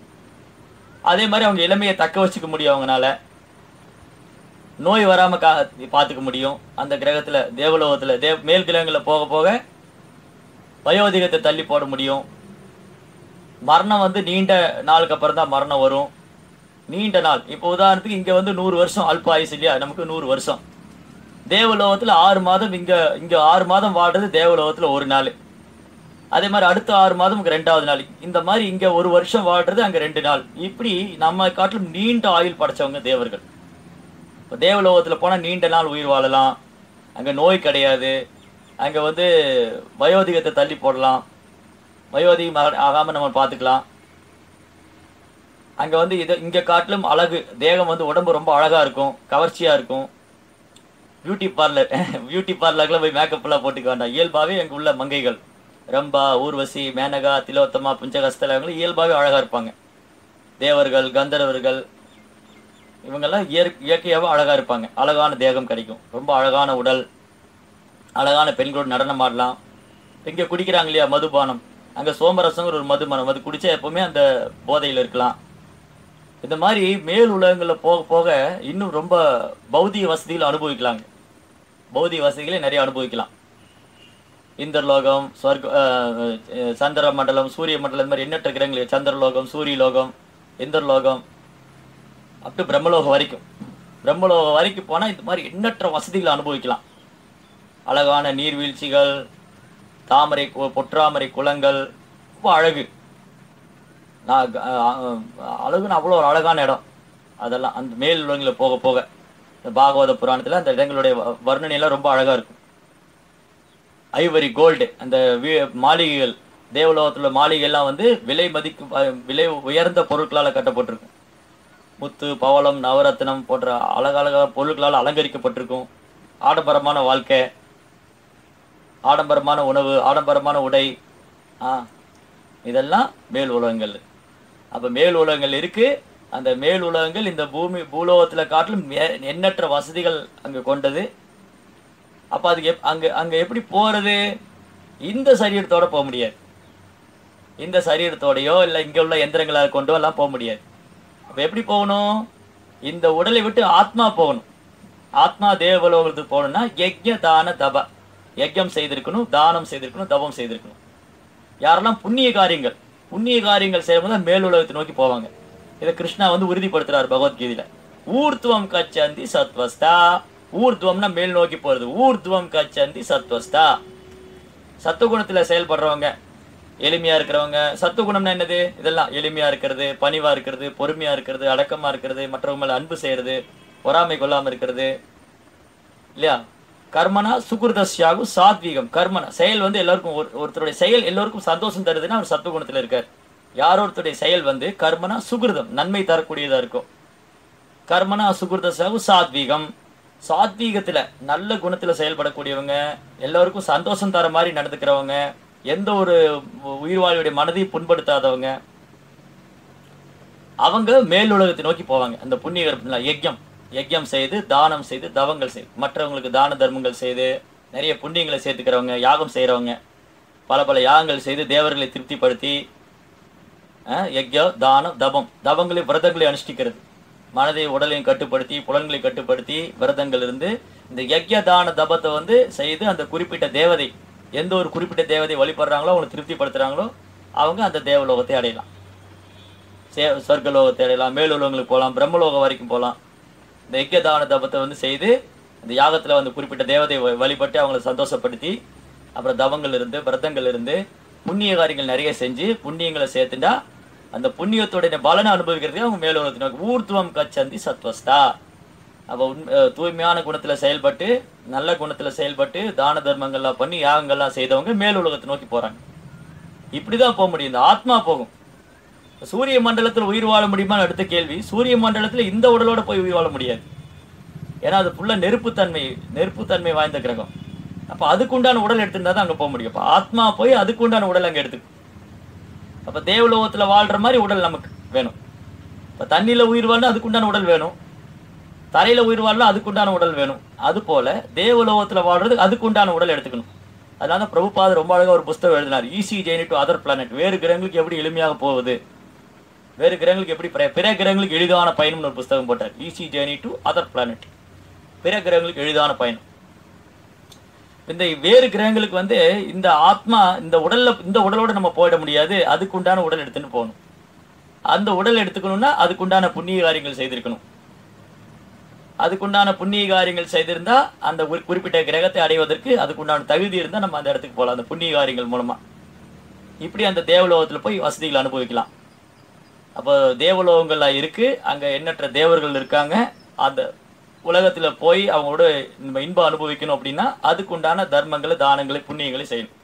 அதே மாதிரி அவங்க இளமையை தக்க வச்சுக்க முடியும், அவங்களால நோய் வராமல் கா பார்த்துக்க முடியும். அந்த கிரகத்தில், தேவலோகத்தில், தேவ மேல் கிரகங்களில் போக போக வயோதிகத்தை தள்ளி போட முடியும். மரணம் வந்து நீண்ட நாளுக்கு அப்புறம் தான் மரணம் வரும், நீண்ட நாள். இப்போ உதாரணத்துக்கு இங்கே வந்து நூறு வருஷம் அல்ப ஆயுசு இல்லையா, நமக்கு நூறு வருஷம். தேவலோகத்தில் ஆறு மாதம், இங்கே இங்கே ஆறு மாதம் வாழ்றது தேவலோகத்தில் ஒரு நாள். அதே மாதிரி அடுத்த ஆறு மாதம் இங்கே ரெண்டாவது நாள். இந்த மாதிரி இங்கே ஒரு வருஷம் வாழ்றது, அங்கே ரெண்டு நாள். இப்படி நம்ம காட்டிலும் நீண்ட ஆயுள் படைச்சவங்க தேவர்கள். இப்போ தேவலோகத்தில் போனால் நீண்ட நாள் உயிர் வாழலாம், அங்கே நோய் கிடையாது, அங்கே வந்து வயோதிகத்தை தள்ளி போடலாம், வயோதிகம் ஆகாமல் நம்ம பார்த்துக்கலாம். அங்கே வந்து இது இங்கே காட்டிலும் அழகு, தேகம் வந்து உடம்பு ரொம்ப அழகாக இருக்கும், கவர்ச்சியாக இருக்கும். பியூட்டி பார்லர் பியூட்டி பார்லருக்குலாம் போய் மேக்கப்லாம் போட்டுக்க வேண்டாம். இயல்பாகவே எங்கள் உள்ள மங்கைகள் ரம்பா, ஊர்வசி, மேனகா, திலோத்தமா, புஞ்சகஸ்தல, இவங்களும் இயல்பாகவே அழகாக இருப்பாங்க. தேவர்கள், கந்தர்வர்கள், இவங்கெல்லாம் இயற் இயற்கையாகவே அழகாக இருப்பாங்க. அழகான தேகம் கிடைக்கும், ரொம்ப அழகான உடல், அழகான பெண்களோடு நடனம் ஆடலாம். இங்கே குடிக்கிறாங்க இல்லையா மதுபானம், அங்கே சோமரசங்கிற ஒரு மதுபானம், அது குடித்தா எப்போவுமே அந்த போதையில் இருக்கலாம். இந்த மாதிரி மேல் உலகங்களில் போக போக இன்னும் ரொம்ப பௌதிக வசதிகளை அனுபவிக்கலாங்க. பௌதிக வசதிகளை நிறைய அனுபவிக்கலாம். இந்தர்லோகம், ஸ்வர்க, சந்திர மண்டலம், சூரிய மண்டலம், இந்த மாதிரி எண்ணற்ற கிரகங்கள், சந்திரலோகம், சூரியலோகம், இந்தர்லோகம், அப் டு பிரம்மலோகம் வரைக்கும். பிரம்மலோகம் வரைக்கும் போனால் இந்த மாதிரி எண்ணற்ற வசதிகளை அனுபவிக்கலாம். அழகான நீர்வீழ்ச்சிகள், தாமரை, பொற்றாமரை குளங்கள், ரொம்ப அழகு. நான் அழகுன்னு அவ்வளோ ஒரு அழகான இடம். அதெல்லாம் அந்த மேல் உலகங்களில் போக போக இந்த பாகவத புராணத்தில் அந்த இடங்களுடைய வர்ணனையெல்லாம் ரொம்ப அழகாக இருக்கும். ஐவரி கோல்டு அந்த மாளிகைகள், தேவலோகத்தில் மாளிகைலாம் வந்து விலை மதிக்கும் விலை உயர்ந்த பொருட்களால் கட்டப்பட்டிருக்கும். முத்து, பவளம், நவரத்னம் போன்ற அழகழகான பொருட்களால் அலங்கரிக்கப்பட்டிருக்கும். ஆடம்பரமான வாழ்க்கை, ஆடம்பரமான உணவு, ஆடம்பரமான உடை, ஆ இதெல்லாம் மேல் உலகங்கள். அப்போ மேல் உலகங்கள் இருக்கு. அந்த மேல் உலகங்கள் இந்த பூமி பூலோகத்தில் காட்டிலும் எண்ணற்ற வசதிகள் அங்கே கொண்டது. அப்போ அதுக்கு எப் அங்கே அங்கே எப்படி போகிறது? இந்த சரீரத்தோடு போக முடியாது. இந்த சரீரத்தோடையோ இல்லை இங்கே உள்ள எந்திரங்களை கொண்டோ எல்லாம் போக முடியாது. அப்போ எப்படி போகணும்? இந்த உடலை விட்டு ஆத்மா போகணும். ஆத்மா தேவலோகத்துக்கு போகணும்னா யஜ்ய தான தப, யஜ்யம் செய்திருக்கணும், தானம் செய்திருக்கணும், தபம் செய்திருக்கணும். யாரெல்லாம் புண்ணிய காரியங்கள் புண்ணிய காரியங்கள் செய்யும்போது தான் மேல் உலகத்தை நோக்கி போவாங்க. இதை கிருஷ்ணா வந்து உறுதிப்படுத்துறாரு பகவத்கீதையில. ஊர்த்துவம் கச்சந்தி சத்வஸ்தா. ஊர்துவம்னா மேல் நோக்கி போறது. ஊர்துவம் கச்சந்தி சத்வஸ்தா. சத்துவகுணத்துல செயல்படுறவங்க, எளிமையா இருக்கிறவங்க. சத்துவகுணம்னா என்னது? இதெல்லாம் எளிமையா இருக்கிறது, பணிவா இருக்கிறது, பொறுமையா இருக்கிறது, அடக்கமா இருக்கிறது, மற்றவங்க மேல அன்பு செய்யறது, பொறாமை கொள்ளாம இருக்கிறது இல்லையா? கர்மனா சுகிருதஸ்யாகு சாத்வீகம். கர்மனா செயல் வந்து எல்லாருக்கும் ஒரு ஒருத்தருடைய செயல் எல்லோருக்கும் சந்தோஷம் தருதுன்னா அவர் சத்துவகுணத்துல இருக்கார். யாரோ ஒருத்தருடைய செயல் வந்து கர்மனா சுகிருதம், நன்மை தரக்கூடியதா இருக்கும். கர்மனா சுகிருதஸ்யாகு சாத்வீகம். சாத்வீகத்துல நல்ல குணத்துல செயல்படக்கூடியவங்க, எல்லோருக்கும் சந்தோஷம் தர மாதிரி நடந்துக்கிறவங்க, எந்த ஒரு உயிர்வாழியுடைய மனதையும் புண்படுத்தாதவங்க, அவங்க மேல் உலகத்தை நோக்கி போவாங்க. அந்த புண்ணிய யஜ்யம் யஜ்யம் செய்து, தானம் செய்து, தவங்கள் செய்து, மற்றவங்களுக்கு தான தர்மங்கள் செய்து, நிறைய புண்ணியங்களை சேர்த்துக்கிறவங்க, யாகம் செய்கிறவங்க, பல பல யாகங்கள் செய்து தேவர்களை திருப்திப்படுத்தி, யஜ்யம், தானம், தபம், தவங்களை விரதங்களை அனுஷ்டிக்கிறது, மனதை உடலையும் கட்டுப்படுத்தி, புலன்களை கட்டுப்படுத்தி, விரதங்கள் இருந்து இந்த யஜ்ய தான தபத்தை வந்து செய்து அந்த குறிப்பிட்ட தேவதை, எந்த ஒரு குறிப்பிட்ட தேவதை வழிபடுறாங்களோ அவங்களை திருப்திப்படுத்துகிறாங்களோ அவங்க அந்த தேவலோகத்தை அடையலாம். சே சொர்க்கலோகத்தை அடையலாம், மேலுலகங்களுக்கு போகலாம், பிரம்மலோகம் வரைக்கும் போகலாம். இந்த யஜ்யதான தபத்தை வந்து செய்து இந்த யாகத்தில் வந்து குறிப்பிட்ட தேவதை வழிபட்டு அவங்களை சந்தோஷப்படுத்தி, அப்புறம் தவங்கள் இருந்து விரதங்கள் இருந்து புண்ணிய காரியங்கள் நிறைய செஞ்சு புண்ணியங்களை சேர்த்துட்டா அந்த புண்ணியத்தோடைய பலனை அனுபவிக்கிறதுக்கு அவங்க மேலுலகத்தின் ஊர்த்துவம் கச்சந்தி சத்வஸ்தா. அப்போ உண் தூய்மையான குணத்தில் செயல்பட்டு, நல்ல குணத்தில் செயல்பட்டு, தான தர்மங்கள்லாம் பண்ணி யாகங்கள்லாம் செய்தவங்க மேலுலகத்தை நோக்கி போகிறாங்க. இப்படி தான் போக முடியும். இந்த ஆத்மா போகும். சூரிய மண்டலத்தில் உயிர் வாழ முடியுமான்னு அடுத்த கேள்வி. சூரிய மண்டலத்தில் இந்த உடலோட போய் உயிர் வாழ முடியாது. ஏன்னா அது ஃபுல்லாக நெருப்புத்தன்மை நெருப்புத்தன்மை வாய்ந்த கிரகம். அப்போ அதுக்குண்டான உடல் எடுத்துருந்தா தான் அங்கே போக முடியும். அப்போ ஆத்மா போய் அதுக்குண்டான உடல் அங்கே எடுத்துக்கும். அப்போ தேவலோகத்தில் வாழ்கிற மாதிரி உடல் நமக்கு வேணும். இப்போ தண்ணியில் உயிர் வாழணும், அதுக்குண்டான உடல் வேணும். தரையில் உயிர் வாழலாம், அதுக்குண்டான உடல் வேணும். அதுபோல் தேவலோகத்தில் வாழ்றது அதுக்குண்டான உடல் எடுத்துக்கணும். அதனால தான் பிரபுபாதர் ரொம்ப அழகாக ஒரு புஸ்தகம் எழுதினார், easy journey to other planet. வேறு கிரகங்களுக்கு எப்படி எளிமையாக போகுது, வேறு கிரகங்களுக்கு எப்படி பிற கிரகங்களுக்கு எளிதான பயணம்னு ஒரு புஸ்தகம் போட்டார். Easy journey to other planet. பிற கிரகங்களுக்கு எளிதான பயணம். இந்த வேறு கிரகங்களுக்கு வந்து இந்த ஆத்மா இந்த உடல்ல இந்த உடலோட நம்ம போயிட முடியாது. அதுக்குண்டான உடல் எடுத்துன்னு போகணும். அந்த உடல் எடுத்துக்கணும்னா அதுக்குண்டான புண்ணிய காரியங்கள் செய்திருக்கணும். அதுக்குண்டான புண்ணிய காரியங்கள் செய்திருந்தா அந்த ஒரு குறிப்பிட்ட கிரகத்தை அடைவதற்கு அதுக்குண்டான தகுதி இருந்தால் நம்ம அந்த இடத்துக்கு போகலாம், அந்த புண்ணிய காரியங்கள் மூலமா. இப்படி அந்த தேவலோகத்தில் போய் வசதிகளை அனுபவிக்கலாம். அப்போ தேவலோகங்கள்லாம் இருக்கு, அங்கே எண்ணற்ற தேவர்கள் இருக்காங்க. அந்த உலகத்தில் போய் அவங்களோட நம்ம இன்பம் அனுபவிக்கணும் அப்படின்னா அதுக்குண்டான தர்மங்களை, தானங்களை, புண்ணியங்களை செய்யணும்.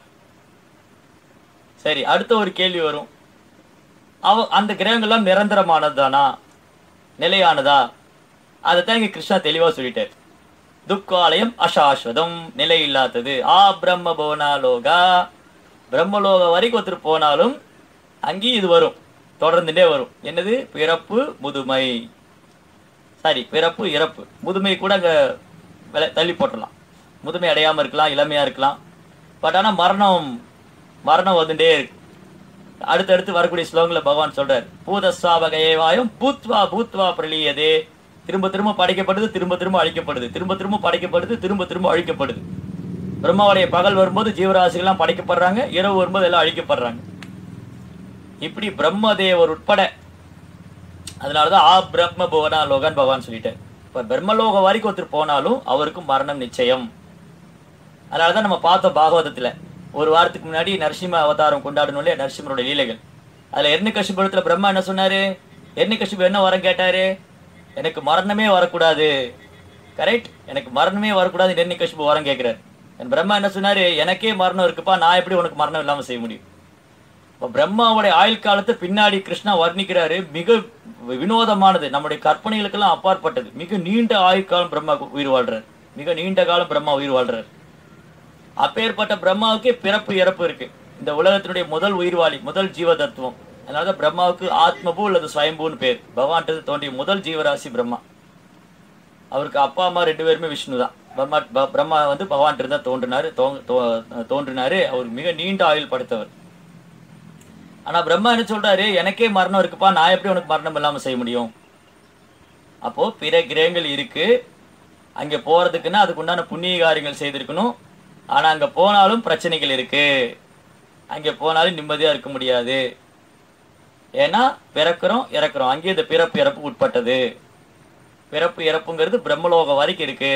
சரி, அடுத்த ஒரு கேள்வி வரும். அவ அந்த கிரகங்கள்லாம் நிரந்தரமானது தானா, நிலையானதா? அதைத்தான் இங்கே கிருஷ்ணா தெளிவாக சொல்லிட்டார். துக்காலயம் அசாஸ்வதம், நிலை இல்லாதது. ஆ பிரம்ம போனாலோகா, பிரம்மலோக வரைக்கும் ஒருத்தர் போனாலும் அங்கேயும் இது வரும், தொடர்ந்துட்டே வரும். என்னது? பிறப்பு, முதுமை. சரி, பிறப்பு, இறப்பு, முதுமை கூட அங்கே விலை தள்ளி போட்டுடலாம். முதுமை அடையாமல் இருக்கலாம், இளமையாக இருக்கலாம். பட் ஆனால் மரணம் மரணம் வந்துட்டே இருக்கு. அடுத்தடுத்து வரக்கூடிய ஸ்லோகங்களில் பகவான் சொல்றார், பூதஸ்வாபகேவாயும் பூத்வா பூத்வா பிரளியதே. திரும்ப திரும்ப படைக்கப்படுது, திரும்ப திரும்ப அழிக்கப்படுது, திரும்ப திரும்ப படைக்கப்படுது, திரும்ப திரும்ப அழிக்கப்படுது. பிரம்மாவுடைய பகல் வரும்போது ஜீவராசிகள்லாம் படைக்கப்படுறாங்க, இரவு வரும்போது எல்லாம் அழிக்கப்படுறாங்க. இப்படி பிரம்மதேவர் உட்பட. அதனாலதான் ஆ பிரம்ம புவனா லோகன் பகவான் சொல்லிட்டார். இப்ப பிரம்மலோக வரைக்கும் ஒருத்தர் போனாலும் அவருக்கும் மரணம் நிச்சயம். அதனாலதான் நம்ம பார்த்தோம் பாகவதத்துல ஒரு வாரத்துக்கு முன்னாடி நரசிம்ம அவதாரம் கொண்டாடணும் இல்லையா, நரசிம்மருடைய லீலைகள். அதுல எர்ணிகசிபுரத்துல பிரம்மா என்ன சொன்னாரு? எர்ணிகசிபு என்ன வரம் கேட்டாரு? எனக்கு மரணமே வரக்கூடாது. கரெக்ட், எனக்கு மரணமே வரக்கூடாது எர்ணிகசிபு வரம் கேட்கிறார். என் பிரம்மா என்ன சொன்னாரு, எனக்கே மரணம் இருக்குப்பா, நான் எப்படி உனக்கு மரணம் இல்லாமல் செய்ய முடியும்? இப்போ பிரம்மாவுடைய ஆயுள் காலத்தை பின்னாடி கிருஷ்ணா வர்ணிக்கிறாரு. மிக வினோதமானது, நம்முடைய கற்பனைகளுக்கெல்லாம் அப்பாற்பட்டது. மிக நீண்ட ஆயுள் காலம் பிரம்மா உயிர் வாழ்றார், மிக நீண்ட காலம் பிரம்மா உயிர் வாழ்றார். அப்பேற்பட்ட பிரம்மாவுக்கே பிறப்பு இறப்பு இருக்கு. இந்த உலகத்தினுடைய முதல் உயிர்வாளி, முதல் ஜீவ தத்துவம். அதனாலதான் பிரம்மாவுக்கு ஆத்மபூ அல்லது ஸ்வயம்பூன்னு பேர். பகவான்றது தோன்றிய முதல் ஜீவராசி பிரம்மா. அவருக்கு அப்பா அம்மா ரெண்டு பேருமே விஷ்ணு தான். பிரம்மா பிரம்மா வந்து பகவான் தான் தோன்றினாரு தோன்றினாரு அவர் மிக நீண்ட ஆயுள் படைத்தவர். ஆனா பிரம்மா என்ன சொல்றாரு, எனக்கே மரணம் இருக்குப்பா, நான் எப்படி உனக்கு மரணம் இல்லாம செய்ய முடியும்? அப்போ பிற கிரகங்கள் இருக்கு, அங்க போறதுக்குன்னா அதுக்கு உண்டான புண்ணிய காரியங்கள் செய்திருக்கணும். ஆனா அங்க போனாலும் பிரச்சனைகள் இருக்கு, அங்க போனாலும் நிம்மதியா இருக்க முடியாது. ஏன்னா பிறக்கிறோம் இறக்குறோம், அங்கே இந்த பிறப்பு இறப்பு உட்பட்டது. பிறப்பு இறப்புங்கிறது பிரம்மலோகம் வரைக்கும் இருக்கு.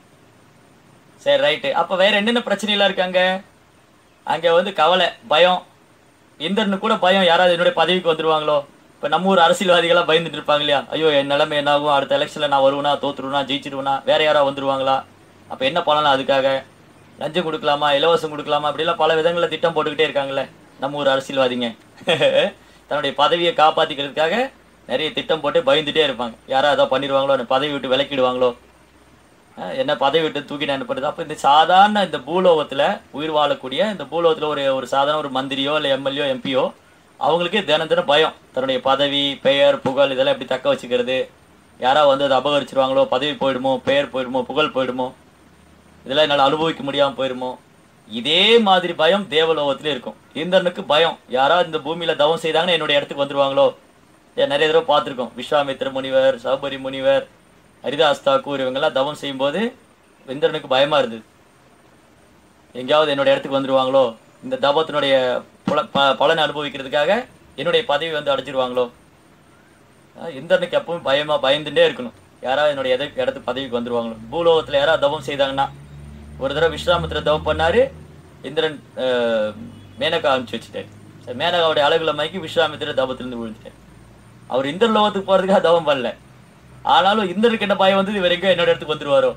சரி, ரைட்டு. அப்ப வேற என்னென்ன பிரச்சனைலாம் இருக்காங்க? அங்க வந்து கவலை, பயம். இந்திரனு கூட பயம், யாராவது என்னுடைய பதவிக்கு வந்துருவாங்களோ. இப்ப நம்ம ஊர் அரசியல்வாதிகளாம் பயந்துட்டு இருப்பாங்க இல்லையா, ஐயோ என் நிலைமை என்ன ஆகும், அடுத்த எலெக்ஷன்ல நான் வருவேனா, தோத்துருவேனா, ஜெயிச்சிருவேனா, வேற யாராவது வந்துருவாங்களா, அப்ப என்ன பண்ணலாம், அதுக்காக லஞ்சம் கொடுக்கலாமா, இலவசம் கொடுக்கலாமா, அப்படிலாம் பல விதங்களில் திட்டம் போட்டுக்கிட்டே இருக்காங்களே நம்ம ஊர் அரசியல்வாதிங்க. தன்னுடைய பதவியை காப்பாத்திக்கிறதுக்காக நிறைய திட்டம் போட்டு பயந்துட்டே இருப்பாங்க. யாராவது ஏதாவது பண்ணிடுவாங்களோ, பதவி விட்டு விலக்கிடுவாங்களோ, என்ன பதவி விட்டு தூக்கிட்டு அனுப்புறது. அப்போ இந்த சாதாரண இந்த பூலோகத்தில் உயிர் வாழக்கூடிய இந்த பூலோகத்தில் ஒரு ஒரு சாதாரண ஒரு மந்திரியோ இல்லை எம்எல்ஏ எம்பியோ அவங்களுக்கே தினம் தினம் பயம். தன்னுடைய பதவி, பெயர், புகழ் இதெல்லாம் எப்படி தக்க வச்சுக்கிறது, யாராவது வந்து அதை அபகரிச்சிருவாங்களோ, பதவி போயிடுமோ, பெயர் போயிடுமோ, புகழ் போயிடுமோ, இதெல்லாம் என்னால் அனுபவிக்க முடியாமல் போயிடுமோ. இதே மாதிரி பயம் தேவலோகத்திலே இருக்கும். இந்திரனுக்கு பயம், யாராவது இந்த பூமியில் தவம் செய்தாங்கன்னா என்னுடைய இடத்துக்கு வந்துடுவாங்களோ. நிறைய தடவை பார்த்துருக்கோம், விஸ்வாமித்திர முனிவர், சபரி முனிவர், ஹரிதாஸ் தாக்கூர் இவங்கெல்லாம் தவம் செய்யும்போது இந்திரனுக்கு பயமாக இருந்தது, எங்கேயாவது என்னுடைய இடத்துக்கு வந்துடுவாங்களோ, இந்த தவத்தினுடைய புல ப பலனை அனுபவிக்கிறதுக்காக என்னுடைய பதவி வந்து அடைச்சிருவாங்களோ. இந்திரனுக்கு எப்பவும் பயமாக பயந்துட்டே இருக்கணும், யாராவது என்னுடைய எதை இடத்துக்கு பதவிக்கு வந்துடுவாங்களோ. பூலோகத்தில் யாராவது தவம் செய்தாங்கன்னா, ஒரு தடவை விஸ்வாமித்திர தவம் பண்ணார், இந்திரன் மேனகா அனுப்பிச்சு வச்சுட்டார். மேனகாவுடைய அழகுல மயக்கி விஸ்வாமித்திர தவத்திலிருந்து விழுந்துட்டார். அவர் இந்திரன் லோகத்துக்கு போகிறதுக்காக தவம் பண்ணல, ஆனாலும் இந்திரனுக்கு என்ன பயம் வந்து இவர் எங்கே என்னோட இடத்துக்கு வந்துடுவாரோ.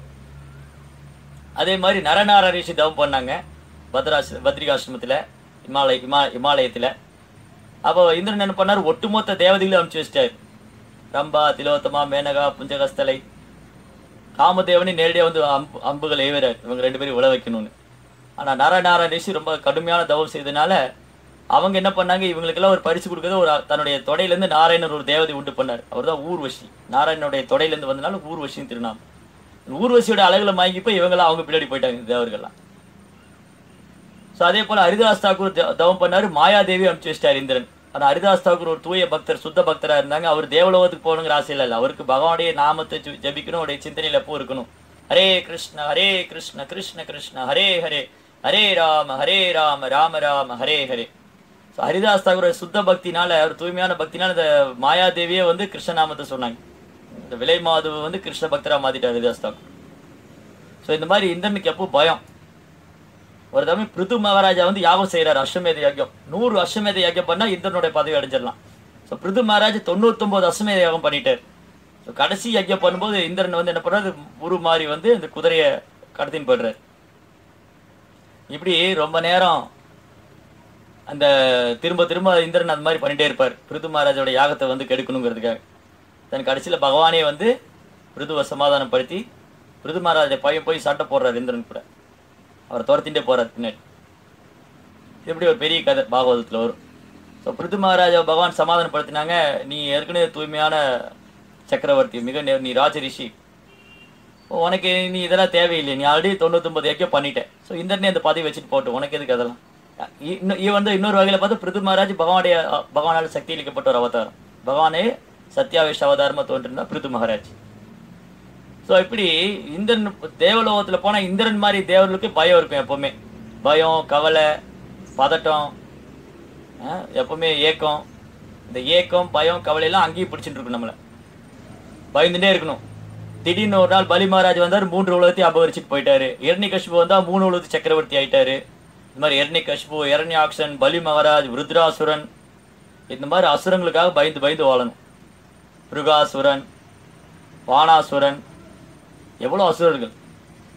அதே மாதிரி நரநார ரிஷி தவம் பண்ணாங்க பத்ராஷ் பத்ரிகாசிரமத்தில், இமாலய இமா இமாலயத்தில். அப்போ இந்திரன் என்ன பண்ணார், ஒட்டுமொத்த தேவதைகளும் அனுப்பிச்சு வச்சிட்டார். ரம்பா, திலோத்தமா, மேனகா, புஞ்சகஸ்தலை, காமதேவனி நேரடியாக வந்து அம்பு அம்புகள் ஏவுறார் இவங்க ரெண்டு பேரும் உழ வைக்கணும்னு. ஆனால் நரநார ரிஷி ரொம்ப கடுமையான தவம் செய்ததுனால அவங்க என்ன பண்ணாங்க, இவங்களுக்கெல்லாம் ஒரு பரிசு கொடுக்குறது ஒரு தன்னுடைய தொடையிலேருந்து நாராயணர் ஒரு தேவதை உண்டு பண்ணார். அவர் தான் ஊர்வசி. நாராயணனுடைய தொடையிலேருந்து வந்தனால ஊர்வசின்னு திருநாமம். ஊர்வசியோட அழகுல வாங்கி போய் இவங்கெல்லாம் அவங்க பின்னாடி போயிட்டாங்க தேவர்கள்லாம். ஸோ அதே போல் ஹரிதாஸ் தாக்கூர் தவம் பண்ணார், மாயாதேவி அனுப்பிச்சு வச்சிட்டார் இந்திரன். ஆனால் ஹரிதாஸ் தாக்கூர் ஒரு தூய பக்தர், சுத்த பக்தராக இருந்தாங்க. அவர் தேவலோகத்துக்கு போகணுங்கிற ஆசையில் இல்லை, அவருக்கு பகவானுடைய நாமத்தை ஜபிக்கணும், அவருடைய சிந்தனையில் எப்போ இருக்கணும். ஹரே கிருஷ்ண ஹரே கிருஷ்ண கிருஷ்ண கிருஷ்ண ஹரே ஹரே, ஹரே ராம ஹரே ராம ராம ராம ஹரே ஹரே. ஸோ ஹரிதாஸ் தாக்கூர் சுத்த பக்தினால, அவர் தூய்மையான பக்தினால இந்த மாயாதேவியே வந்து கிருஷ்ணநாமத்தை சொன்னாங்க. இந்த விலை மாதவை வந்து கிருஷ்ண பக்தராக மாற்றிட்டார் ஹரிதாஸ் தாக்கூர். ஸோ இந்த மாதிரி இந்திரனுக்கு எப்போ பயம். ஒரு தடவை பிருது மகாராஜா வந்து யாகம் செய்கிறார், அஸ்வமேத யாகம். நூறு அஸ்வமேத யாகம் பண்ணால் இந்திரனுடைய பதவி அடைஞ்சிடலாம். ஸோ பிருது மகாராஜ் தொண்ணூத்தொம்பது அஸ்வமேத யாகம் பண்ணிட்டார். ஸோ கடைசி யஜ்யம் பண்ணும்போது இந்திரன் வந்து என்ன பண்ணுறாரு, உரு மாறி வந்து இந்த குதிரையை கடத்தின்னு போய்டுறாரு. இப்படி ரொம்ப நேரம் அந்த திரும்ப திரும்ப இந்திரன் அந்த மாதிரி பண்ணிகிட்டே இருப்பார், பிருது மகாராஜோட யாகத்தை வந்து கெடுக்கணுங்கிறதுக்காக. தன் கடைசியில் பகவானே வந்து பிருதுவை சமாதானப்படுத்தி பிருது மகாராஜ பையன் போய் சண்டை போடுறார் இந்திரன் கூட, அவரை துரத்தின்ண்டே போகிறார் பின்னாடி. இப்படி ஒரு பெரிய கதை பாகவதத்தில் வரும். ஸோ பிருது மகாராஜா பகவான் சமாதானப்படுத்தினாங்க, நீ ஏற்கனவே தூய்மையான சக்கரவர்த்தி, மிக நீ ராஜ ரிஷி, உனக்கு நீ இதெல்லாம் தேவையில்லை, நீ ஆல்ரெடி தொண்ணூத்தொம்பது ஏக்கோ பண்ணிட்டேன். ஸோ இந்திரனே அந்த பதவி வச்சுட்டு போட்டு உனக்கு எதுக்கு அதெல்லாம். இன்னும் இவன் வந்து இன்னொரு வகையில் பார்த்து பிருது மகாராஜ் பகவானுடைய பகவானால் சக்தி அளிக்கப்பட்ட ஒரு அவதாரம். பகவானே சத்யாவேஷ அவதாரமாக தோன்றினா பிருது மகாராஜ். ஸோ இப்படி இந்திரன் தேவலோகத்தில் போனால் இந்திரன் மாதிரி தேவர்களுக்கு பயம் இருக்கும் எப்போவுமே. பயம், கவலை, பதட்டம், எப்பவுமே ஏக்கம். இந்த ஏக்கம், பயம், கவலையெல்லாம் அங்கேயும் பிடிச்சிட்டு இருக்கும், நம்மளை பயந்துட்டே இருக்கணும். திடீர்னு ஒரு நாள் பலி மகாராஜ் வந்தார், மூன்று உலகத்தையும் அபகரிச்சுட்டு போயிட்டாரு. இரண்யகசிபு வந்தால் மூணு உலகத்து சக்கரவர்த்தி ஆயிட்டாரு. இந்த மாதிரி இரண்யகசிபு, இரண்யாக்ஷன், பலி மகாராஜ், ருத்ராசுரன், இந்த மாதிரி அசுரங்களுக்காக பயந்து பயந்து வாழணும். மிருகாசுரன், பானாசுரன், எவ்வளோ அசுரர்கள்.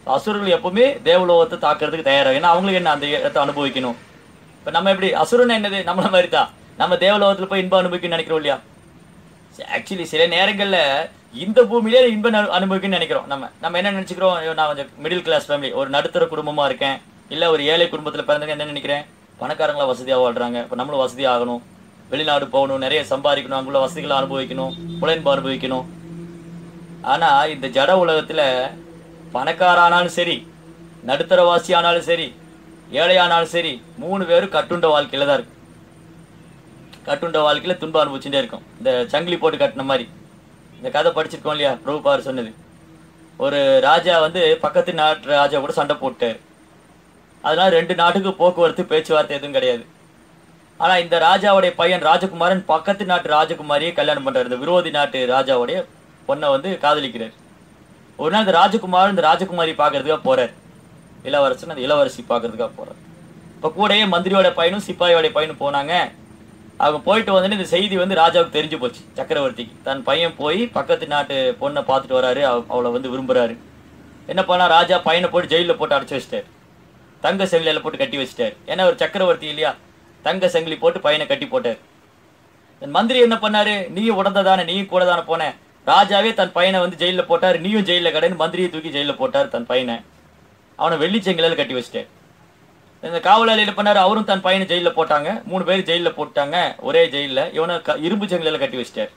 அசுரர்கள் எப்பவுமே தேவலோகத்தை தாக்குறதுக்கு தயாராக, ஏன்னா அவங்களுக்கு என்ன அந்த இடத்தை அனுபவிக்கணும். இப்போ நம்ம எப்படி அசுரன் என்னது நம்மள மாதிரி தான், நம்ம தேவலோகத்தில் போய் இன்பம் அனுபவிக்கணும்னு நினைக்கிறோம் இல்லையா? ஆக்சுவலி சில நேரங்களில் இந்த பூமியிலே இன்பம் அனுபவிக்கணும்னு நினைக்கிறோம். நம்ம நம்ம என்ன நினச்சிக்கிறோம், நான் கொஞ்சம் மிடில் கிளாஸ் ஃபேமிலி, ஒரு நடுத்தர குடும்பமாக இருக்கேன், இல்லை ஒரு ஏழை குடும்பத்தில் பிறந்தவங்க என்ன நினைக்கிறேன், பணக்காரங்களாம் வசதியாக வாழ்கிறாங்க, இப்போ நம்மளும் வசதியாக ஆகணும், வெளிநாடு போகணும், நிறைய சம்பாதிக்கணும், அங்குள்ள வசதிகளை அனுபவிக்கணும், புலன்பு அனுபவிக்கணும். ஆனால் இந்த ஜட உலகத்தில் பணக்காரானாலும் சரி, நடுத்தரவாசி ஆனாலும் சரி, ஏழையானாலும் சரி, மூணு பேரும் கட்டுண்ட வாழ்க்கையில் தான் இருக்கும். கட்டுண்ட வாழ்க்கையில் துன்பம் அனுபவிச்சுட்டே இருக்கும். இந்த சங்கிலி போட்டு கட்டின மாதிரி இந்த கதை படிச்சிருக்கோம் இல்லையா? பிரபுபார் சொன்னது, ஒரு ராஜா வந்து பக்கத்து நாட்டு ராஜா கூட சண்டை போட்டார். அதனால ரெண்டு நாட்டுக்கு போக்குவரத்து பேச்சுவார்த்தை எதுவும் கிடையாது. ஆனால் இந்த ராஜாவுடைய பையன் ராஜகுமாரன் பக்கத்து நாட்டு ராஜகுமாரியை கல்யாணம் பண்ணுறாரு. இந்த விரோதி நாட்டு ராஜாவுடைய பொண்ணை வந்து காதலிக்கிறார். ஒரு நாள் இந்த ராஜகுமாரன் இந்த ராஜகுமாரி பார்க்கறதுக்காக போறார். இளவரசன் அந்த இளவரசி பார்க்கறதுக்காக போறார். இப்போ கூடயே மந்திரியோட பையனும் சிப்பாயோட பையனும் போனாங்க. அவங்க போயிட்டு வந்து இந்த செய்தி வந்து ராஜாவுக்கு தெரிஞ்சு போச்சு, சக்கரவர்த்திக்கு. தன் பையன் போய் பக்கத்து நாட்டு பொண்ணை பார்த்துட்டு வராரு, அவளை வந்து விரும்புறாரு. என்ன பண்ணா, ராஜா பையனை போட்டு ஜெயிலில் போட்டு அடைச்சி வச்சிட்டாரு, தங்க செங்கிலியில் போட்டு கட்டி வச்சிட்டாரு. ஏன்னா ஒரு சக்கரவர்த்தி இல்லையா, தங்க செங்கிலி போட்டு பையனை கட்டி போட்டார். மந்திரி என்ன பண்ணாரு, நீயும் உடந்ததானே, நீயும் கூட தானே போன. ராஜாவே தன் பையனை வந்து ஜெயிலில் போட்டார், நீயும் ஜெயிலில் கடைன்னு மந்திரியை தூக்கி ஜெயிலில் போட்டார் தன் பையனை. அவனை வெள்ளி செங்கிலில் கட்டி வச்சிட்டார். இந்த காவலாளி என்ன பண்ணாரு, அவரும் தன் பையனை ஜெயிலில் போட்டாங்க. மூணு பேர் ஜெயிலில் போட்டாங்க ஒரே ஜெயிலில். இவனை இரும்பு செங்கிலில் கட்டி வச்சிட்டார்.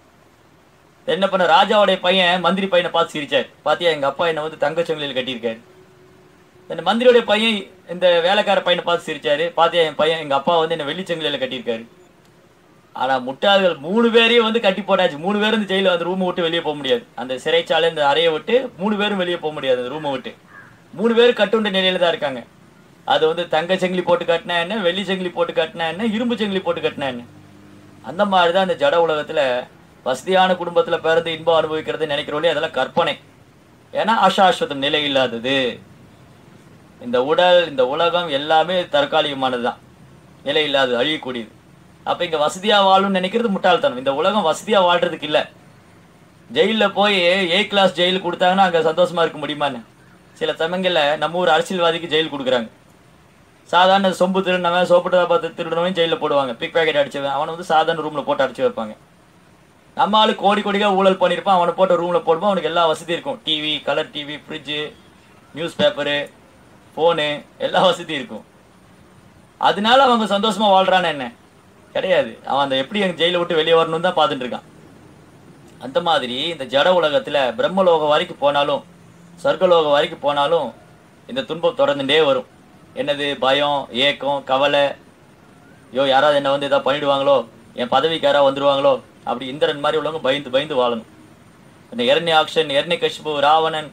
என்ன பண்ண, ராஜாவுடைய பையன் மந்திரி பையனை பார்த்து சிரிச்சார், பாத்தியா எங்க அப்பா என்ன வந்து தங்க செங்கிலில் கட்டியிருக்காரு. இந்த மந்திரியோடைய பையன் இந்த வேலைக்கார பையனை பார்த்து சிரிச்சாரு, பாத்தியா என் பையன் எங்க அப்பா வந்து என்ன வெள்ளி செங்கிலில் கட்டியிருக்காரு. ஆனா முட்டாள்கள் மூணு பேரையும் வந்து கட்டி போட்டாச்சு. மூணு பேரும் இந்த ஜெயில அந்த ரூமை விட்டு வெளியே போக முடியாது, அந்த சிறைச்சாலை இந்த அறையை விட்டு மூணு பேரும் வெளியே போக முடியாது அந்த ரூமை விட்டு. மூணு பேரும் கட்டுண்ட நிலையில தான் இருக்காங்க. அது வந்து தங்க செங்கிலி போட்டு கட்டினா என்ன, வெள்ளி செங்கிலி போட்டு கட்டினா என்ன, இரும்பு செங்கிலி போட்டு கட்டினா என்ன. அந்த மாதிரிதான் இந்த ஜட உலகத்துல வசதியான குடும்பத்துல பிறந்து இன்பம் அனுபவிக்கிறது நினைக்கிறோம், அதெல்லாம் கற்பனை. ஏன்னா அசாஸ்வதம், நிலை இல்லாதது. இந்த உடல் இந்த உலகம் எல்லாமே தற்காலிகமானது தான், நிலை இல்லாதது, அழியக்கூடியது. அப்ப இங்க வசதியா வாழும்னு நினைக்கிறது முட்டாள்தனம். இந்த உலகம் வசதியா வாழ்றதுக்கு இல்லை. ஜெயில போய் ஏ கிளாஸ் ஜெயில் கொடுத்தாங்கன்னா அங்க சந்தோஷமா இருக்க முடியுமான்னு. சில சமயங்கள்ல நம்ம ஊர் அரசியல்வாதிக்கு ஜெயில் கொடுக்குறாங்க. சாதாரண சொம்பு திருடினவன், சோப்பு பார்த்து திருடினவன் ஜெயிலில் போடுவாங்க. பிக் பேக்கெட் அடிச்சவன் அவனை வந்து சாதாரண ரூம்ல போட்டு அடிச்சு வைப்பாங்க. நம்ம ஆளு கோடி கோடிக்காக ஊழல் பண்ணியிருப்பான், அவனை போட்ட ரூம்ல போடுவோம், அவனுக்கு எல்லா வசதியும் இருக்கும். TV, colour TV, fridge, newspaper, phone, எல்லா வசதியும் இருக்கும். அதனால அவங்க சந்தோஷமா வாழ்றான்னு என்ன கிடையாது. அவன் அந்த எப்படி எங்க ஜெயிலை விட்டு வெளியே வரணும்னு தான் பார்த்துட்டு இருக்கான். அந்த மாதிரி இந்த ஜட உலகத்துல பிரம்மலோகம் வரைக்கும் போனாலும் சொர்க்கலோகம் வரைக்கும் போனாலும் இந்த துன்பம் தொடர்ந்துட்டே வரும். என்னது, பயம், ஏக்கம், கவலை. ஐயோ யாராவது என்ன வந்து எதாவது பண்ணிடுவாங்களோ, என் பதவிக்கு யாராவது வந்துடுவாங்களோ, அப்படி இந்திரன் மாதிரி உள்ளவங்க பயந்து பயந்து வாழணும். இந்த எரண்யாக்ஷன், எரண்யகசிபு, ராவணன்,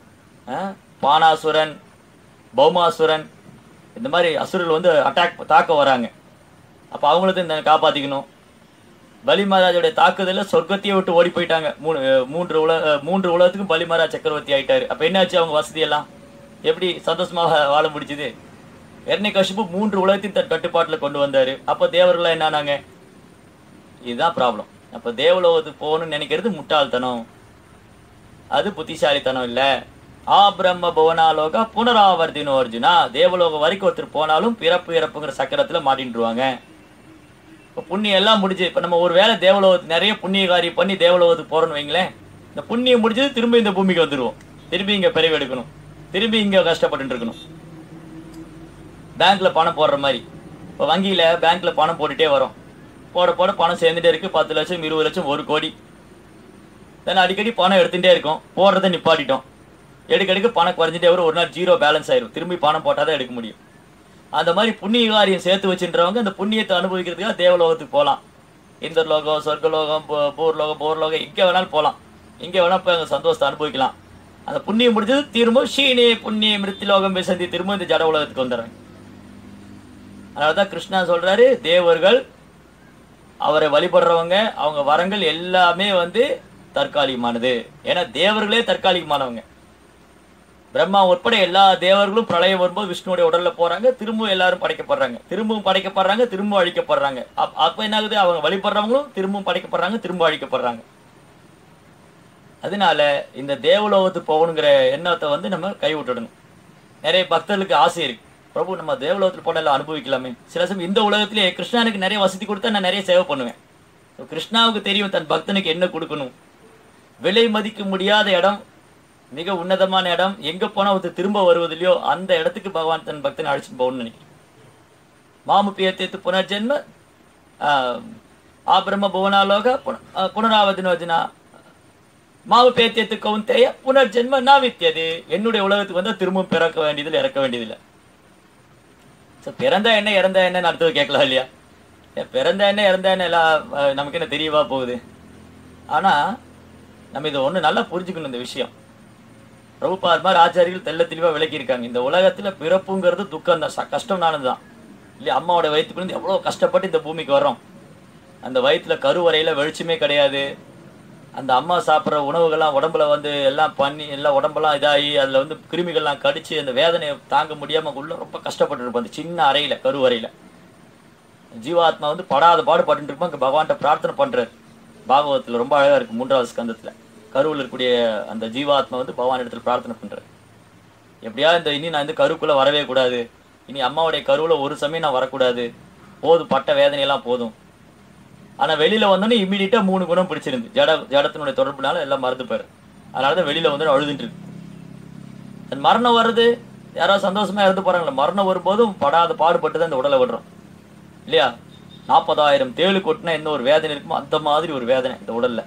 பானாசுரன், பௌமாசுரன், இந்த மாதிரி அசுரர்கள் வந்து அட்டாக் தாக்க வராங்க. அப்போ அவங்களுக்கு இந்த காப்பாற்றிக்கணும். பலி மகாராஜோடைய தாக்குதலில் சொர்க்கத்தையே விட்டு ஓடி போயிட்டாங்க. மூணு மூன்று உலக மூன்று உலகத்துக்கும் பலி மகாராஜ் சக்கரவர்த்தி ஆயிட்டாரு. அப்போ என்னாச்சு, அவங்க வசதியெல்லாம் எப்படி சந்தோஷமாக வாழ முடிச்சுது? எரண்யகசிபு மூன்று உலகத்தையும் தன் கட்டுப்பாட்டில் கொண்டு வந்தாரு. அப்போ தேவர்களாக என்னானாங்க? இதுதான் ப்ராப்ளம். அப்போ தேவலோகத்துக்கு போகணும்னு நினைக்கிறது முட்டாள்தனம், அது புத்திசாலித்தனம் இல்லை. ஆ பிரம்ம புவனாலோகா புனராவர்த்தினோ அர்ஜுனா. தேவலோகம் வரைக்கும் ஒருத்தர் போனாலும் பிறப்பு இறப்புங்கிற சக்கரத்தில் மாட்டின்றுவாங்க. இப்போ புண்ணியம் எல்லாம் முடிஞ்சு, இப்போ நம்ம ஒரு வேளை தேவலோகத்துக்கு நிறைய புண்ணிய காரியம் பண்ணி தேவலோகத்துக்கு போகிறோன்னு வைங்களேன், இந்த புண்ணியம் முடிஞ்சது திரும்பி இந்த பூமிக்கு வந்துடுவோம், திரும்பி இங்கே பிறவி எடுக்கணும், திரும்பி இங்கே கஷ்டப்பட்டு இருக்கணும். பேங்க்ல பணம் போடுற மாதிரி, இப்போ வங்கியில் பேங்க்ல பணம் போட்டுகிட்டே வரோம், போட போட பணம் சேர்ந்துட்டே இருக்குது. பத்து லட்சம், இருபது லட்சம், ஒரு கோடி. தானே அடிக்கடி பணம் எடுத்துகிட்டே இருக்கோம், போடுறதை நிப்பாட்டிட்டோம். எடுக்க எடுக்க பணம் குறைஞ்சிட்டே வரும். ஒரு நாள் ஜீரோ பேலன்ஸ் ஆயிரும், திரும்பி பணம் போட்டால் தான் எடுக்க முடியும். அந்த மாதிரி புண்ணிய காரியம் சேர்த்து வச்சுன்றவங்க அந்த புண்ணியத்தை அனுபவிக்கிறதுக்காக தேவலோகத்துக்கு போகலாம். இந்திரலோகம், சொர்க்கலோகம், பூர்லோகம், போர்லோகம், இங்கே வேணாலும் போகலாம். இங்கே வேணால் போய் அங்கே சந்தோஷத்தை அனுபவிக்கலாம். அந்த புண்ணியம் முடிஞ்சது திரும்ப ஷீனே புண்ணிய மிருத்திலோகம் பேசந்தி திரும்ப இந்த ஜட உலகத்துக்கு வந்துடுறாங்க. அதனால தான் கிருஷ்ணா சொல்றாரு, தேவர்கள் அவரை வழிபடுறவங்க அவங்க வரங்கள் எல்லாமே வந்து தற்காலிகமானது. ஏன்னா தேவர்களே தற்காலிகமானவங்க. பிரம்மா உட்பட எல்லா தேவர்களும் பிரளயம் வரும்போது விஷ்ணுடைய உடல்ல போறாங்க, திரும்பவும் எல்லாரும் படைக்கப்படுறாங்க, திரும்பவும் படைக்கப்படுறாங்க, திரும்பவும் அழிக்கப்படுறாங்க. அப்ப என்ன ஆகுது, அவங்க வழிபடுறவங்களும் திரும்பவும் படைக்கப்படுறாங்க, திரும்ப அழிக்கப்படுறாங்க. அதனால இந்த தேவலோகத்துக்கு போகணுங்கிற எண்ணத்தை வந்து நம்ம கை விட்டுடணும். நிறைய பக்தர்களுக்கு ஆசை இருக்கு, பிரபு நம்ம தேவலோகத்தில் போன எல்லாம் அனுபவிக்கலாமே. சில சமயம் இந்த உலகத்திலேயே கிருஷ்ணனுக்கு நிறைய வசதி கொடுத்தா நான் நிறைய சேவை பண்ணுவேன். கிருஷ்ணாவுக்கு தெரியும் தன் பக்தனுக்கு என்ன கொடுக்கணும். விலை மதிக்க முடியாத இடம், மிக உன்னதமான இடம், எங்க போனா ஒருத்தர் திரும்ப வருவதில்லையோ அந்த இடத்துக்கு பகவான் தன் பக்தனை அழைச்சிட்டு போகணும்னு நினைக்கிறேன். மாமு பியத்தேத்து புனர்ஜென்ம ஆ பிரம்ம புவனாலோக புனராவதினோஜனா மாவு பேத்தியத்து கவுந்தேய புனர்ஜென்ம நாவித்தியது. என்னுடைய உலகத்துக்கு வந்தால் திரும்பவும் பிறக்க வேண்டியதில்லை, இறக்க வேண்டியதில்லை. ஸோ பிறந்தா என்ன இறந்தா என்னன்னு அடுத்தது கேட்கலாம் இல்லையா? பிறந்தா என்ன இறந்தா என்ன எல்லாம் நமக்கு என்ன தெரியவா போகுது. ஆனால் நம்ம இதை ஒன்று நல்லா புரிஞ்சுக்கணும். இந்த விஷயம் பிரபுபாத் மாதிரி ஆச்சாரிகள் தெல்ல தெளிவாக விளக்கியிருக்காங்க. இந்த உலகத்தில் பிறப்புங்கிறது துக்கம் தான், கஷ்டம்னாலும் தான் இல்லையா? அம்மாவோட வயிற்றுக்குள்ளேருந்து எவ்வளோ கஷ்டப்பட்டு இந்த பூமிக்கு வர்றோம். அந்த வயிற்றில் கருவறையில் வெளிச்சமே கிடையாது. அந்த அம்மா சாப்பிட்ற உணவுகள்லாம் உடம்புல வந்து எல்லாம் பண்ணி எல்லாம் உடம்பெல்லாம் இதாகி அதில் வந்து கிருமிகள்லாம் கடிச்சு அந்த வேதனையை தாங்க முடியாமல் உள்ள ரொம்ப கஷ்டப்பட்டு இருப்போம். அந்த சின்ன அறையில், கருவறையில் ஜீவாத்மா வந்து படாத பாடுபட்டு இருப்போம். அங்கே பகவான்கிட்ட பிரார்த்தனை பண்ணுறாரு. பாகவதத்தில் ரொம்ப அழகாக இருக்குது. மூன்றாவது ஸ்கந்தத்தில் கருவில் இருக்கக்கூடிய அந்த ஜீவாத்மா வந்து பகவான் இடத்துல பிரார்த்தனை பண்ணுறாரு. எப்படியா இந்த இனி நான் இந்த கருக்குள்ளே வரவே கூடாது, இனி அம்மாவுடைய கருவில் ஒரு சமயம் நான் வரக்கூடாது, போதும் பட்ட வேதனையெல்லாம் போதும். ஆனால் வெளியில் வந்தோன்னே இம்மீடியட்டாக மூணு குணம் பிடிச்சிருந்து, ஜட ஜடத்தினுடைய தொடர்புனால எல்லாம் மறந்து போயிரு. அதனால தான் வெளியில் வந்து அழுதுட்டு இருக்கு. தன் மரணம் வர்றது, யாராவது சந்தோஷமா இருந்து போகிறாங்களே, மரணம் வரும்போதும் படாத பாடுபட்டு தான் இந்த உடலை விடுறோம் இல்லையா? நாற்பதாயிரம் தேழு கொட்டினா என்ன ஒரு வேதனை இருக்குமோ அந்த மாதிரி ஒரு வேதனை இந்த உடல்ல,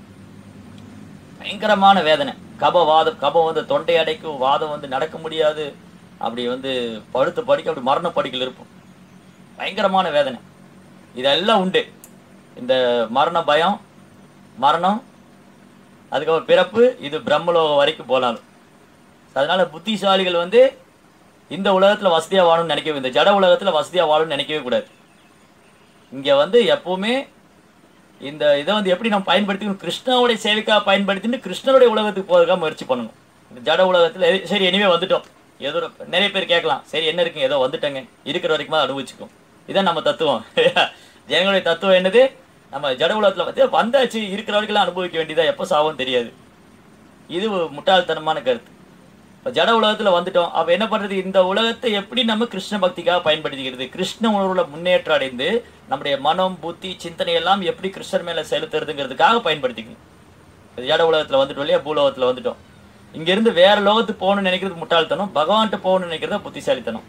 பயங்கரமான வேதனை. கப வாதம், கபம் வந்து தொண்டை அடைக்கும், வாதம் வந்து நடக்க முடியாது, அப்படி வந்து படுத்து படிக்க அப்படி மரண படிக்கல் இருப்போம். பயங்கரமான வேதனை இதெல்லாம் உண்டு. இந்த மரண பயம், மரணம், அதுக்கப்புறம் பிறப்பு, இது பிரம்மலோகம் வரைக்கும் போனாலும். அதனால புத்திசாலிகள் வந்து இந்த உலகத்தில் வசதியாக வாழணும்னு நினைக்கவே, இந்த ஜட உலகத்தில் வசதியாக வாழணும்னு நினைக்கவே கூடாது. இங்கே வந்து எப்பவுமே இந்த இதை வந்து எப்படி நம்ம பயன்படுத்திக்கணும், கிருஷ்ணனுடைய சேவைக்காக பயன்படுத்திட்டு கிருஷ்ணனுடைய உலகத்துக்கு போகிறதுக்காக முயற்சி பண்ணணும். இந்த ஜட உலகத்தில் சரி எனிவே வந்துட்டோம், ஏதோ நிறைய பேர் கேட்கலாம், சரி என்ன இருக்குங்க, ஏதோ வந்துட்டேங்க, இருக்கிற வரைக்கும் தான் அனுபவிச்சுக்கும். இதான் நம்ம தத்துவம். ஜனங்களுடைய தத்துவம் என்னது, நம்ம ஜட உலகத்தில் வந்து வந்தாச்சு, இருக்கிற வரைக்கும் அனுபவிக்க வேண்டியதா, எப்போ சாவும் தெரியாது. இது முட்டாள்தனமான கருத்து. இப்போ ஜட உலகத்தில் வந்துட்டோம், அப்போ என்ன பண்ணுறது, இந்த உலகத்தை எப்படி நம்ம கிருஷ்ண பக்திக்காக பயன்படுத்திக்கிறது, கிருஷ்ண உணர்வுல முன்னேற்றம் அடைந்து நம்முடைய மனம் புத்தி சிந்தனை எல்லாம் எப்படி கிருஷ்ணர் மேலே செலுத்துறதுங்கிறதுக்காக பயன்படுத்திக்கணும். ஜட உலகத்தில் வந்துட்டோம் இல்லையா, பூலோகத்தில் வந்துட்டோம். இங்கேருந்து வேற லோகத்துக்கு போகணும்னு நினைக்கிறது முட்டாள்தனம், பகவான்கிட்ட போகணும்னு நினைக்கிறத புத்திசாலித்தனம்.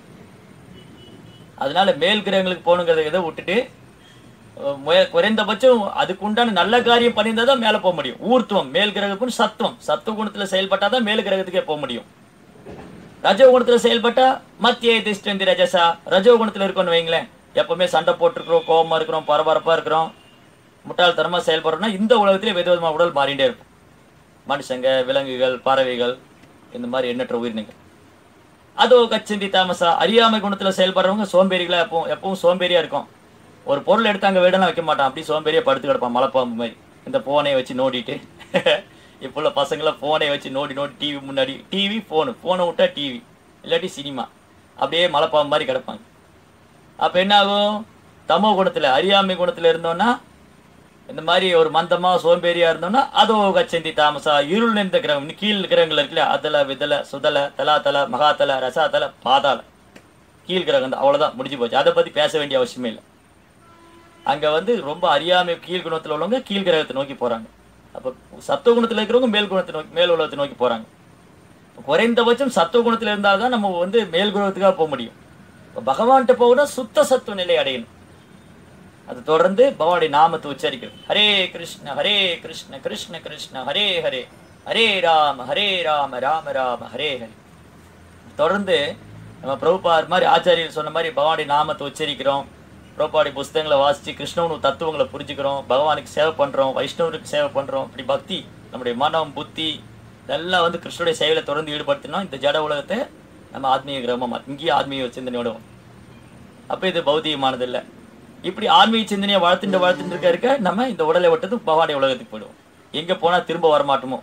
அதனால மேல் கிரகங்களுக்கு போகணுங்கிறத இதை விட்டுட்டு குறைந்தபட்சம் அதுக்கு உண்டான நல்ல காரியம் பண்ணியிருந்தா தான் மேலே போக முடியும். ஊர்த்துவம் மேல் கிரகத்துக்கு சத்துவம், சத்துவ குணத்தில் செயல்பட்டா தான் மேல் கிரகத்துக்கே போக முடியும். ரஜோ குணத்தில் செயல்பட்டா மத்திய திஷ்டந்தி ரஜசா, ரஜோ குணத்தில் இருக்கோன்னு வைங்களேன், எப்பவுமே சண்டை போட்டுருக்கிறோம், கோபமா இருக்கிறோம், பரபரப்பாக இருக்கிறோம், முட்டாள்தனமாக செயல்படுறோம்னா இந்த உலகத்திலே வித விதமாக உடல் மாறிண்டே இருக்கும். மனுஷங்க, விலங்குகள், பறவைகள், இந்த மாதிரி எண்ணற்ற உயிரினங்கள். அதோ கச்சந்தி தாமசா, அறியாமை குணத்தில் செயல்படுறவங்க சோம்பேறிகளா, எப்பவும் எப்பவும் சோம்பேறியா இருக்கும். ஒரு பொருள் எடுத்தாங்க வீடெல்லாம் வைக்க மாட்டான், அப்படி சோம்பேறியா படுத்து கிடப்பான் மலைப்பாம்பு மாதிரி. இந்த ஃபோனை வச்சு நோண்டிட்டு இப்போ உள்ள பசங்களாம் ஃபோனை வச்சு நோண்டி நோண்டி டிவி முன்னாடி, டிவி ஃபோனு, ஃபோனை விட்டா டிவி இல்லாட்டி சினிமா, அப்படியே மலைப்பாம்பு மாதிரி கிடப்பாங்க. அப்போ என்ன ஆகும், தமோ குணத்தில் அறியாமை குணத்தில் இருந்தோன்னா, இந்த மாதிரி ஒரு மந்தமாக சோம்பேறியா இருந்தோம்னா அதோ கச்சந்தி தாமசா, இருள் நிறைந்த கிரகம், கீழ் கிரகங்கள் இருக்குல்ல, அதல விதல சுதல தலா தல மகாதல ரசாதல பாதாள, கீழ் கிரகம் தான், அவ்வளோதான், முடிஞ்சு போச்சு. அதை பற்றி பேச வேண்டிய அவசியமே இல்லை. அங்கே வந்து ரொம்ப அறியாமை கீழ் குணத்தில் உள்ளவங்க கீழ் கிரகத்தை நோக்கி போகிறாங்க. அப்போ சத்துவ குணத்தில் இருக்கிறவங்க மேல் குணத்தை நோக்கி, மேல் உலகத்தை நோக்கி போகிறாங்க. குறைந்தபட்சம் சத்துவ குணத்தில் இருந்தால் தான் நம்ம வந்து மேல் குணத்துக்காக போக முடியும். இப்போ பகவான்கிட்ட போகணும், சுத்த சத்துவ நிலை அடையணும். அது தொடர்ந்து பகவானுடைய நாமத்தை உச்சரிக்கணும். ஹரே கிருஷ்ண ஹரே கிருஷ்ண கிருஷ்ண கிருஷ்ண ஹரே ஹரே, ஹரே ராம ஹரே ராம ராம ராம ஹரே ஹரே. தொடர்ந்து நம்ம பிரபுபாத் மாதிரி ஆச்சாரியர் சொன்ன மாதிரி பகவானுடைய நாமத்தை உச்சரிக்கிறோம், பிரபுபாடி புஸ்தகங்களை வாசித்து கிருஷ்ணவனு தத்துவங்களை புரிஞ்சுக்கிறோம், பகவானுக்கு சேவை பண்ணுறோம், வைஷ்ணவருக்கு சேவை பண்ணுறோம். இப்படி பக்தி, நம்முடைய மனம் புத்தி இதெல்லாம் வந்து கிருஷ்ணனுடைய சேவையில தொடர்ந்து ஈடுபடுத்தினோம். இந்த ஜட உலகத்தை நம்ம ஆத்மீக கிரகமாக, இங்கேயே ஆத்மீக சிந்தனையோடுவோம். அப்போ இது பௌத்திகமானது இல்லை. இப்படி ஆன்மீக சிந்தனையை வளர்த்துட்டு வளர்த்துட்டு இருக்க இருக்க நம்ம இந்த உடலை விட்டது பகவானுடைய உலகத்துக்கு போயிடுவோம். எங்கே போனால் திரும்ப வரமாட்டோமோ.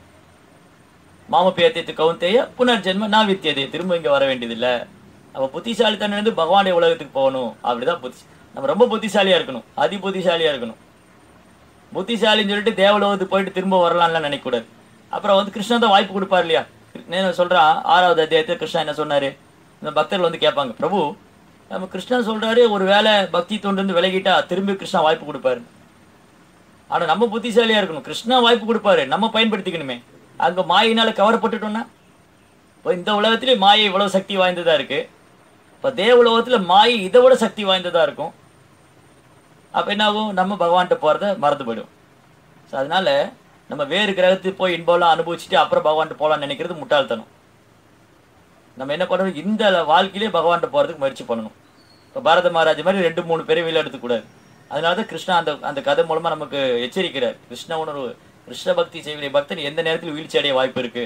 மாம பேத்தியத்து கவுந்தேய புனர்ஜென்ம நான் வித்தியதே, திரும்ப இங்கே வர வேண்டியதில்லை. அப்போ புத்திசாலித்தனம் இருந்து பகவானுடைய உலகத்துக்கு போகணும். அப்படிதான் புத்தி, நம்ம ரொம்ப புத்திசாலியாக இருக்கணும், அதி புத்திசாலியாக இருக்கணும். புத்திசாலின்னு சொல்லிட்டு தேவலோகத்துக்கு போயிட்டு திரும்ப வரலாம்லாம் நினைக்கக்கூடாது. அப்புறம் வந்து கிருஷ்ணன் தான் வாய்ப்பு கொடுப்பார் இல்லையா. நான் சொல்கிறான் ஆறாவது அத்தியாயத்தில் கிருஷ்ணா என்ன சொன்னார், இந்த பக்தர்கள் வந்து கேட்பாங்க, பிரபு நம்ம கிருஷ்ணன் சொல்கிறாரு ஒரு வேளை பக்தி தொண்டு விலகிட்டா திரும்பி கிருஷ்ணா வாய்ப்பு கொடுப்பாரு. ஆனால் நம்ம புத்திசாலியாக இருக்கணும், கிருஷ்ணா வாய்ப்பு கொடுப்பாரு, நம்ம பயன்படுத்திக்கணுமே. அங்கே மாயினால் கவரப்பட்டுட்டோம்னா, இப்போ இந்த உலகத்திலே மாயை இவ்வளோ சக்தி வாய்ந்ததாக இருக்குது, இப்போ தேவலோகத்தில் மாயை இதை விட சக்தி வாய்ந்ததாக இருக்கும். அப்போ என்ன ஆகும், நம்ம பகவான்கிட்ட போகிறத மறந்து போயிடும். ஸோ அதனால நம்ம வேறு கிரகத்துக்கு போய் இன்பம்லாம் அனுபவிச்சுட்டு அப்புறம் பகவான்கிட்ட போகலான்னு நினைக்கிறது முட்டாள்தனம். நம்ம என்ன பண்ணணும், இந்த வாழ்க்கையிலே பகவான்கிட்ட போகிறதுக்கு முயற்சி பண்ணணும். இப்போ பாரத மகாராஜ் மாதிரி ரெண்டு மூணு பிறவியில் எடுத்துக்கூடாது. அதனால தான் கிருஷ்ணா அந்த அந்த கதை மூலமாக நமக்கு எச்சரிக்கிறார். கிருஷ்ண உணர்வு கிருஷ்ண பக்தி செய்வதை பக்தன் எந்த நேரத்தில் வீழ்ச்சி அடைய வாய்ப்பு இருக்குது.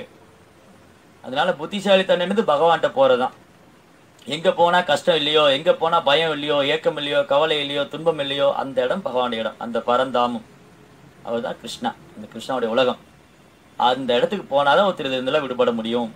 அதனால புத்திசாலித்தனது பகவான்கிட்ட போகிறது தான். எங்கே போனால் கஷ்டம் இல்லையோ, எங்கே போனால் பயம் இல்லையோ, ஏக்கம் இல்லையோ, கவலை இல்லையோ, துன்பம் இல்லையோ, அந்த இடம் பகவானுடைய இடம், அந்த பரந்தாமம். அவர் தான் கிருஷ்ணா, அந்த கிருஷ்ணாவுடைய உலகம். அந்த இடத்துக்கு போனால் தான் ஒருத்தர் இதெல்லாம் விடுபட முடியும்.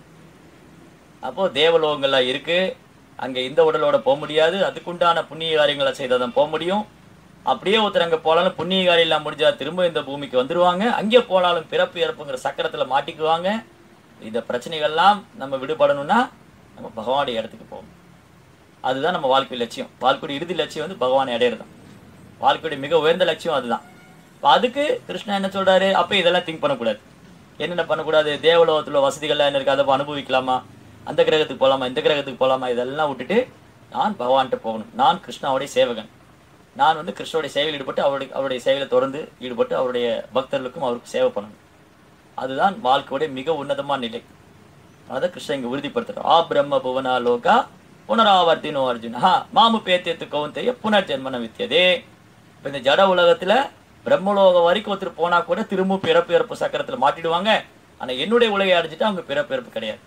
அப்போது தேவலோகங்கள்லாம் இருக்குது, அங்கே இந்த உடலோட போக முடியாது, அதுக்குண்டான புண்ணிய காரியங்களை செய்தால் தான் போக முடியும். அப்படியே ஒருத்தர் அங்கே போனாலும் புண்ணிய காரியம்லாம் முடிஞ்சால் திரும்ப இந்த பூமிக்கு வந்துடுவாங்க. அங்கே போனாலும் பிறப்பு இறப்புங்கிற சக்கரத்தில் மாட்டிக்குவாங்க. இந்த பிரச்சனைகள்லாம் நம்ம விடுபடணும்னா நம்ம பகவானுடைய இடத்துக்கு போகணும். அதுதான் நம்ம வாழ்க்கை லட்சியம். வாழ்க்கையுடைய இறுதி லட்சியம் வந்து பகவானை அடையிறது தான். வாழ்க்கையுடைய மிக உயர்ந்த லட்சியம் அதுதான். இப்போ அதுக்கு கிருஷ்ணா என்ன சொல்கிறாரு, அப்போ இதெல்லாம் திங்க் பண்ணக்கூடாது. என்னென்ன பண்ணக்கூடாது, தேவலோகத்தில் வசதிகள்லாம் என்ன இருக்குது, அதை அனுபவிக்கலாமா, அந்த கிரகத்துக்கு போகலாமா, இந்த கிரகத்துக்கு போகலாமா, இதெல்லாம் விட்டுட்டு நான் பகவான்கிட்ட போகணும். நான் கிருஷ்ணாவுடைய சேவகன், நான் வந்து கிருஷ்ணனுடைய சேவையில் ஈடுபட்டு அவருடைய அவருடைய சேவையில் தொடர்ந்து ஈடுபட்டு அவருடைய பக்தர்களுக்கும் அவருக்கு சேவை பண்ணணும். அதுதான் வாழ்க்கையுடைய மிக உன்னதமான நிலை. அதை கிருஷ்ணன் இங்கே உறுதிப்படுத்துகிறார். ஆ பிரம்ம புவனா லோகா புனராவர்த்தினோ அர்ஜுனா மாமு பேத்தியத்து கவுந்தைய புனர்ஜென்மன வித்தியதே. இப்போ இந்த ஜட உலகத்தில் பிரம்மலோகம் வரைக்கும் ஒருத்தர் போனால் கூட திரும்ப பிறப்பு இறப்பு சக்கரத்தில் மாட்டிடுவாங்க. ஆனால் என்னுடைய உலகை அடைஞ்சிட்டு அவங்க பிறப்பு இறப்பு கிடையாது.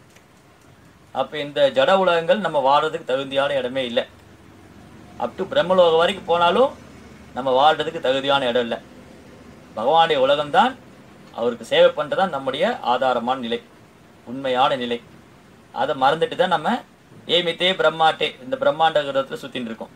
அப்போ இந்த ஜட உலகங்கள் நம்ம வாழ்றதுக்கு தகுதியான இடமே இல்லை. அப் டு பிரம்மலோகம் வரைக்கும் போனாலும் நம்ம வாழ்றதுக்கு தகுதியான இடம் இல்லை. பகவானுடைய உலகம்தான், அவருக்கு சேவை பண்ணுறதான் நம்முடைய ஆதாரமான நிலை, உண்மையான நிலை. அதை மறந்துட்டு தான் நம்ம ஏமித்தே பிரம்மாட்டே இந்த பிரம்மாண்ட கிரகத்தில் சுற்றின்னு இருக்கோம்.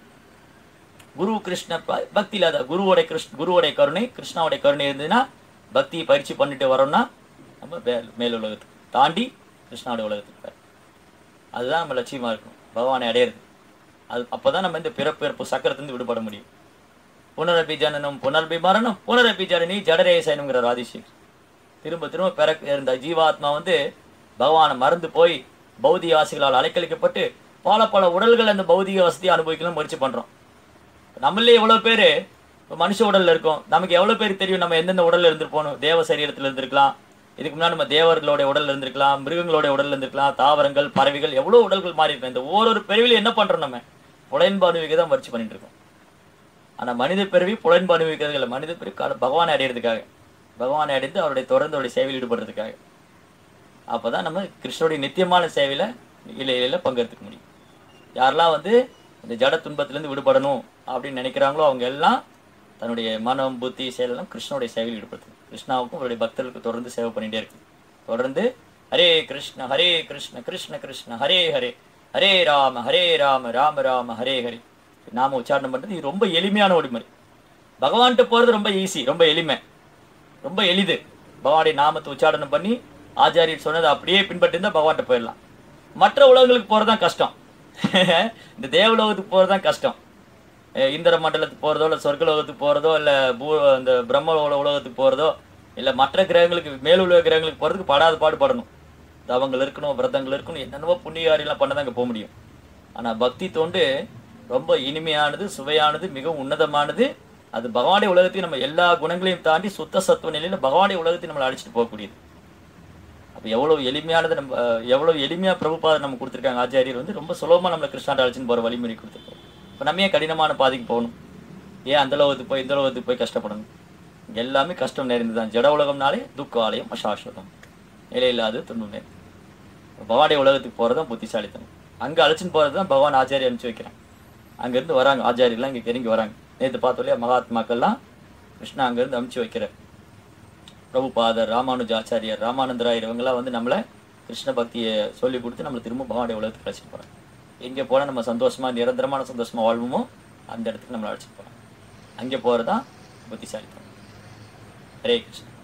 குரு கிருஷ்ண பக்தி இல்லாத குருவோடைய கிருஷ்ண குருவோடைய கருணை கிருஷ்ணாவுடைய கருணை இருந்ததுன்னா பக்தியை பயிற்சி பண்ணிட்டு வரோம்னா நம்ம மேல் உலகத்துக்கு தாண்டி கிருஷ்ணாவுடைய உலகத்துக்கு அதுதான் நம்ம லட்சியமாக இருக்கும், பகவானை அடையிறது. அது அப்போ தான் நம்ம இந்த பிறப்பு பிறப்பு சக்கரத்துலேருந்து விடுபட முடியும். புனரபி ஜனனம் புனர்பி மரணம் புனரபி ஜனனி ஜடரே சயனம்ங்கிற ராதிஷேக். திரும்ப திரும்ப பிறக்க இருந்த ஜீவாத்மா வந்து பகவானை மறந்து போய் பௌதிக ஆசைகளால் அலைக்கழிக்கப்பட்டு பல பல உடல்கள் அந்த பௌதிக வசதியை அனுபவிக்கலாம் முயற்சி பண்ணுறோம். நம்மளே எவ்வளோ பேர் இப்போ மனுஷ உடலில் இருக்கோம், நமக்கு எவ்வளோ பேருக்கு தெரியும் நம்ம எந்தெந்த உடலில் இருந்திருப்போம். தேவ சரீரத்தில் இருந்திருக்கலாம், இதுக்கு முன்னாடி நம்ம தேவர்களுடைய உடலில் இருந்திருக்கலாம், மிருகங்களுடைய உடலில் இருந்திருக்கலாம், தாவரங்கள் பறவைகள் எவ்வளோ உடல்கள் மாறி இருக்கும். இந்த ஒவ்வொரு பிறவியில் என்ன பண்ணுறோம், நம்ம புலன்பு அனுபவிக்க தான் முயற்சி பண்ணிட்டு இருக்கோம். ஆனால் மனித பிறவி புலன்பு அனுபவிக்கிறது இல்லை, மனித பிறவி பகவானை அடையிறதுக்காக, பகவானை அடைந்து அவருடைய தொடர்ந்து அவருடைய சேவையில் ஈடுபடுறதுக்காக. அப்போ தான் நம்ம கிருஷ்ணனுடைய நித்தியமான சேவையில் இலையில பங்கெடுத்துக்க முடியும். யாரெல்லாம் வந்து இந்த ஜட துன்பத்திலேருந்து விடுபடணும் அப்படின்னு நினைக்கிறாங்களோ அவங்க எல்லாம் தன்னுடைய மனம் புத்தி செயலெல்லாம் கிருஷ்ணனுடைய சேவையில் ஈடுபடுத்து. கிருஷ்ணாவுக்கும் அவருடைய பக்தர்களுக்கு தொடர்ந்து சேவை பண்ணிகிட்டே இருக்கு. தொடர்ந்து ஹரே கிருஷ்ண ஹரே கிருஷ்ண கிருஷ்ண கிருஷ்ண ஹரே ஹரே ஹரே ராம ஹரே ராம ராம ராம ஹரே ஹரே நாம உச்சாரணம் பண்ணுறது. இது ரொம்ப எளிமையான வழிமுறை. பகவான்கிட்ட போகிறது ரொம்ப ஈஸி, ரொம்ப எளிமை, ரொம்ப எளிது. பகவானுடைய நாமத்தை உச்சாரணம் பண்ணி ஆச்சாரியர் சொன்னதை அப்படியே பின்பற்றி இருந்தால் பகவான்கிட்ட போயிடலாம். மற்ற உலகங்களுக்கு போகிறது தான் கஷ்டம். இந்த தேவலோகத்துக்கு போகிறது தான் கஷ்டம். இந்திர மண்டலத்துக்கு போகிறதோ இல்லை சொர்க்கலோகத்துக்கு போகிறதோ இல்லை பூ இந்த பிரம்ம உலகத்துக்கு போகிறதோ இல்லை மற்ற கிரகங்களுக்கு மேலுலக கிரகங்களுக்கு போகிறதுக்கு படாத பாடுபடணும். தவங்கள் இருக்கணும், விரதங்கள் இருக்கணும், என்னென்னவோ புண்ணியாரியெல்லாம் பண்ண தான் அங்கே போக முடியும். ஆனால் பக்தி தொண்டு ரொம்ப இனிமையானது, சுவையானது, மிகவும் உன்னதமானது. அது பகவானுடைய உலகத்தையும் நம்ம எல்லா குணங்களையும் தாண்டி சுத்த சத்துவ நிலையில் பகவானுடைய உலகத்தையும் நம்மளை அழைச்சிட்டு போகக்கூடியது. அப்போ எவ்வளோ எளிமையானது, நம்ம எவ்வளோ எளிமையாக பிரபுபாதம் நம்ம கொடுத்துருக்காங்க. ஆச்சாரியர் வந்து ரொம்ப சுலபமாக நம்மளை கிருஷ்ணாண்ட அழைச்சின்னு போகிற வழிமுறை கொடுத்துருக்கோம். இப்போ நம்ம ஏன் கடினமான பாதைக்கு போகணும்? ஏன் அந்த லோகத்துக்கு போய் இந்த லோகத்துக்கு போய் கஷ்டப்படணும்? எல்லாமே கஷ்டம் நிறைந்தது தான். ஜட உலகம்னாலே துக்க ஆலயம் அசாஸ்வதம், நிலையில்லாது துன்பமே. பகவானுடைய உலகத்துக்கு போகிறது தான் புத்திசாலித்தனம். அங்கே அழைச்சின்னு போகிறது தான் பகவான் ஆச்சாரிய அனுப்பிச்சு வைக்கிறேன். அங்கேருந்து வராங்க ஆச்சாரியெல்லாம், இங்கே இறங்கி வராங்க. நேற்று பார்த்தோம் இல்லையா, மகாத்மாக்கள்லாம் கிருஷ்ணா அங்கேருந்து அனுப்பிச்சு வைக்கிறார். பிரபுபாதர், ராமானுஜாச்சாரியர், ராமானந்தராயர் இவங்கெல்லாம் வந்து நம்மளை கிருஷ்ண பக்தியை சொல்லி கொடுத்து நம்மளை திரும்ப பகவானுடைய உலகத்துக்கு அழைச்சிட்டு போகிறாங்க. எங்கே போனால் நம்ம சந்தோஷமாக நிரந்தரமான சந்தோஷமாக வாழ்வோமோ அந்த இடத்துக்கு நம்மளை அழைச்சிட்டு போகிறாங்க. அங்கே போகிறது தான் புத்திசாலித்தனம். ஹரே கிருஷ்ணா.